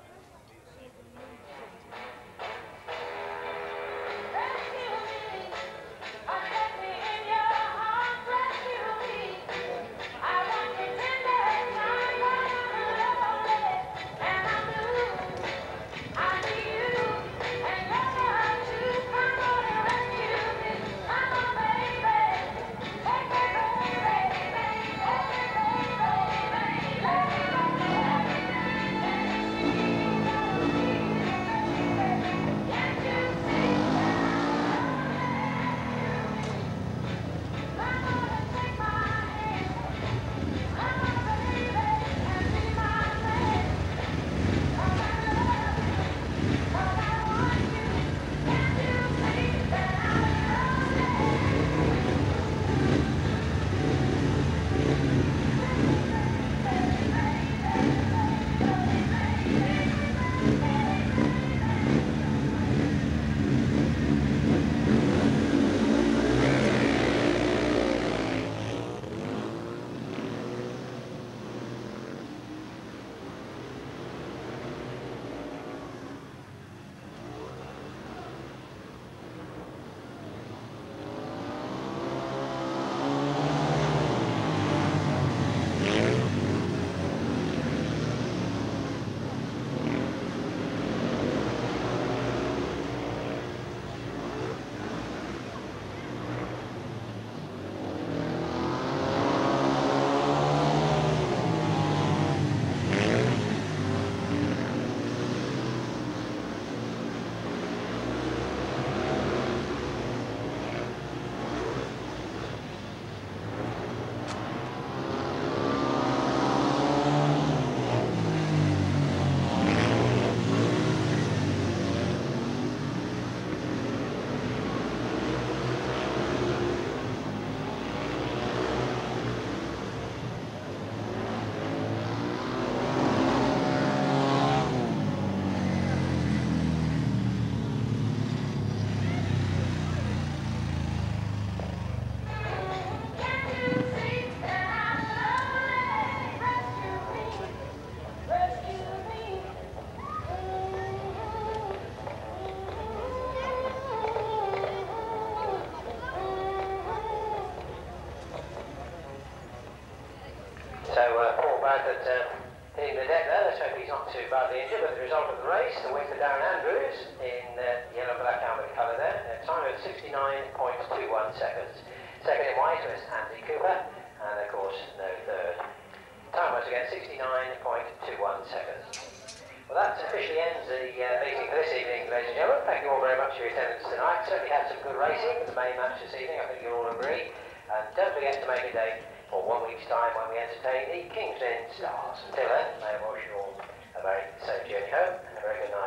Speaker 3: So uh, Paul Bradford uh, hitting the deck there. Let's hope he's not too badly injured. But the result of the race, the win for Darren Andrews in uh, yellow black helmet colour there. A time of sixty-nine point two one seconds. Second in white was Andy Cooper, and of course no third. Time once again sixty-nine point two one seconds. Well, that officially ends the uh, meeting for this evening, ladies and gentlemen. Thank you all very much for your attendance tonight. Certainly had some good racing in the main match this evening. I think you'll all agree. And don't forget to make a date for one week's time when we entertain the King's Lynn Stars. Until then, may I wish you all a very safe journey home and a very good night.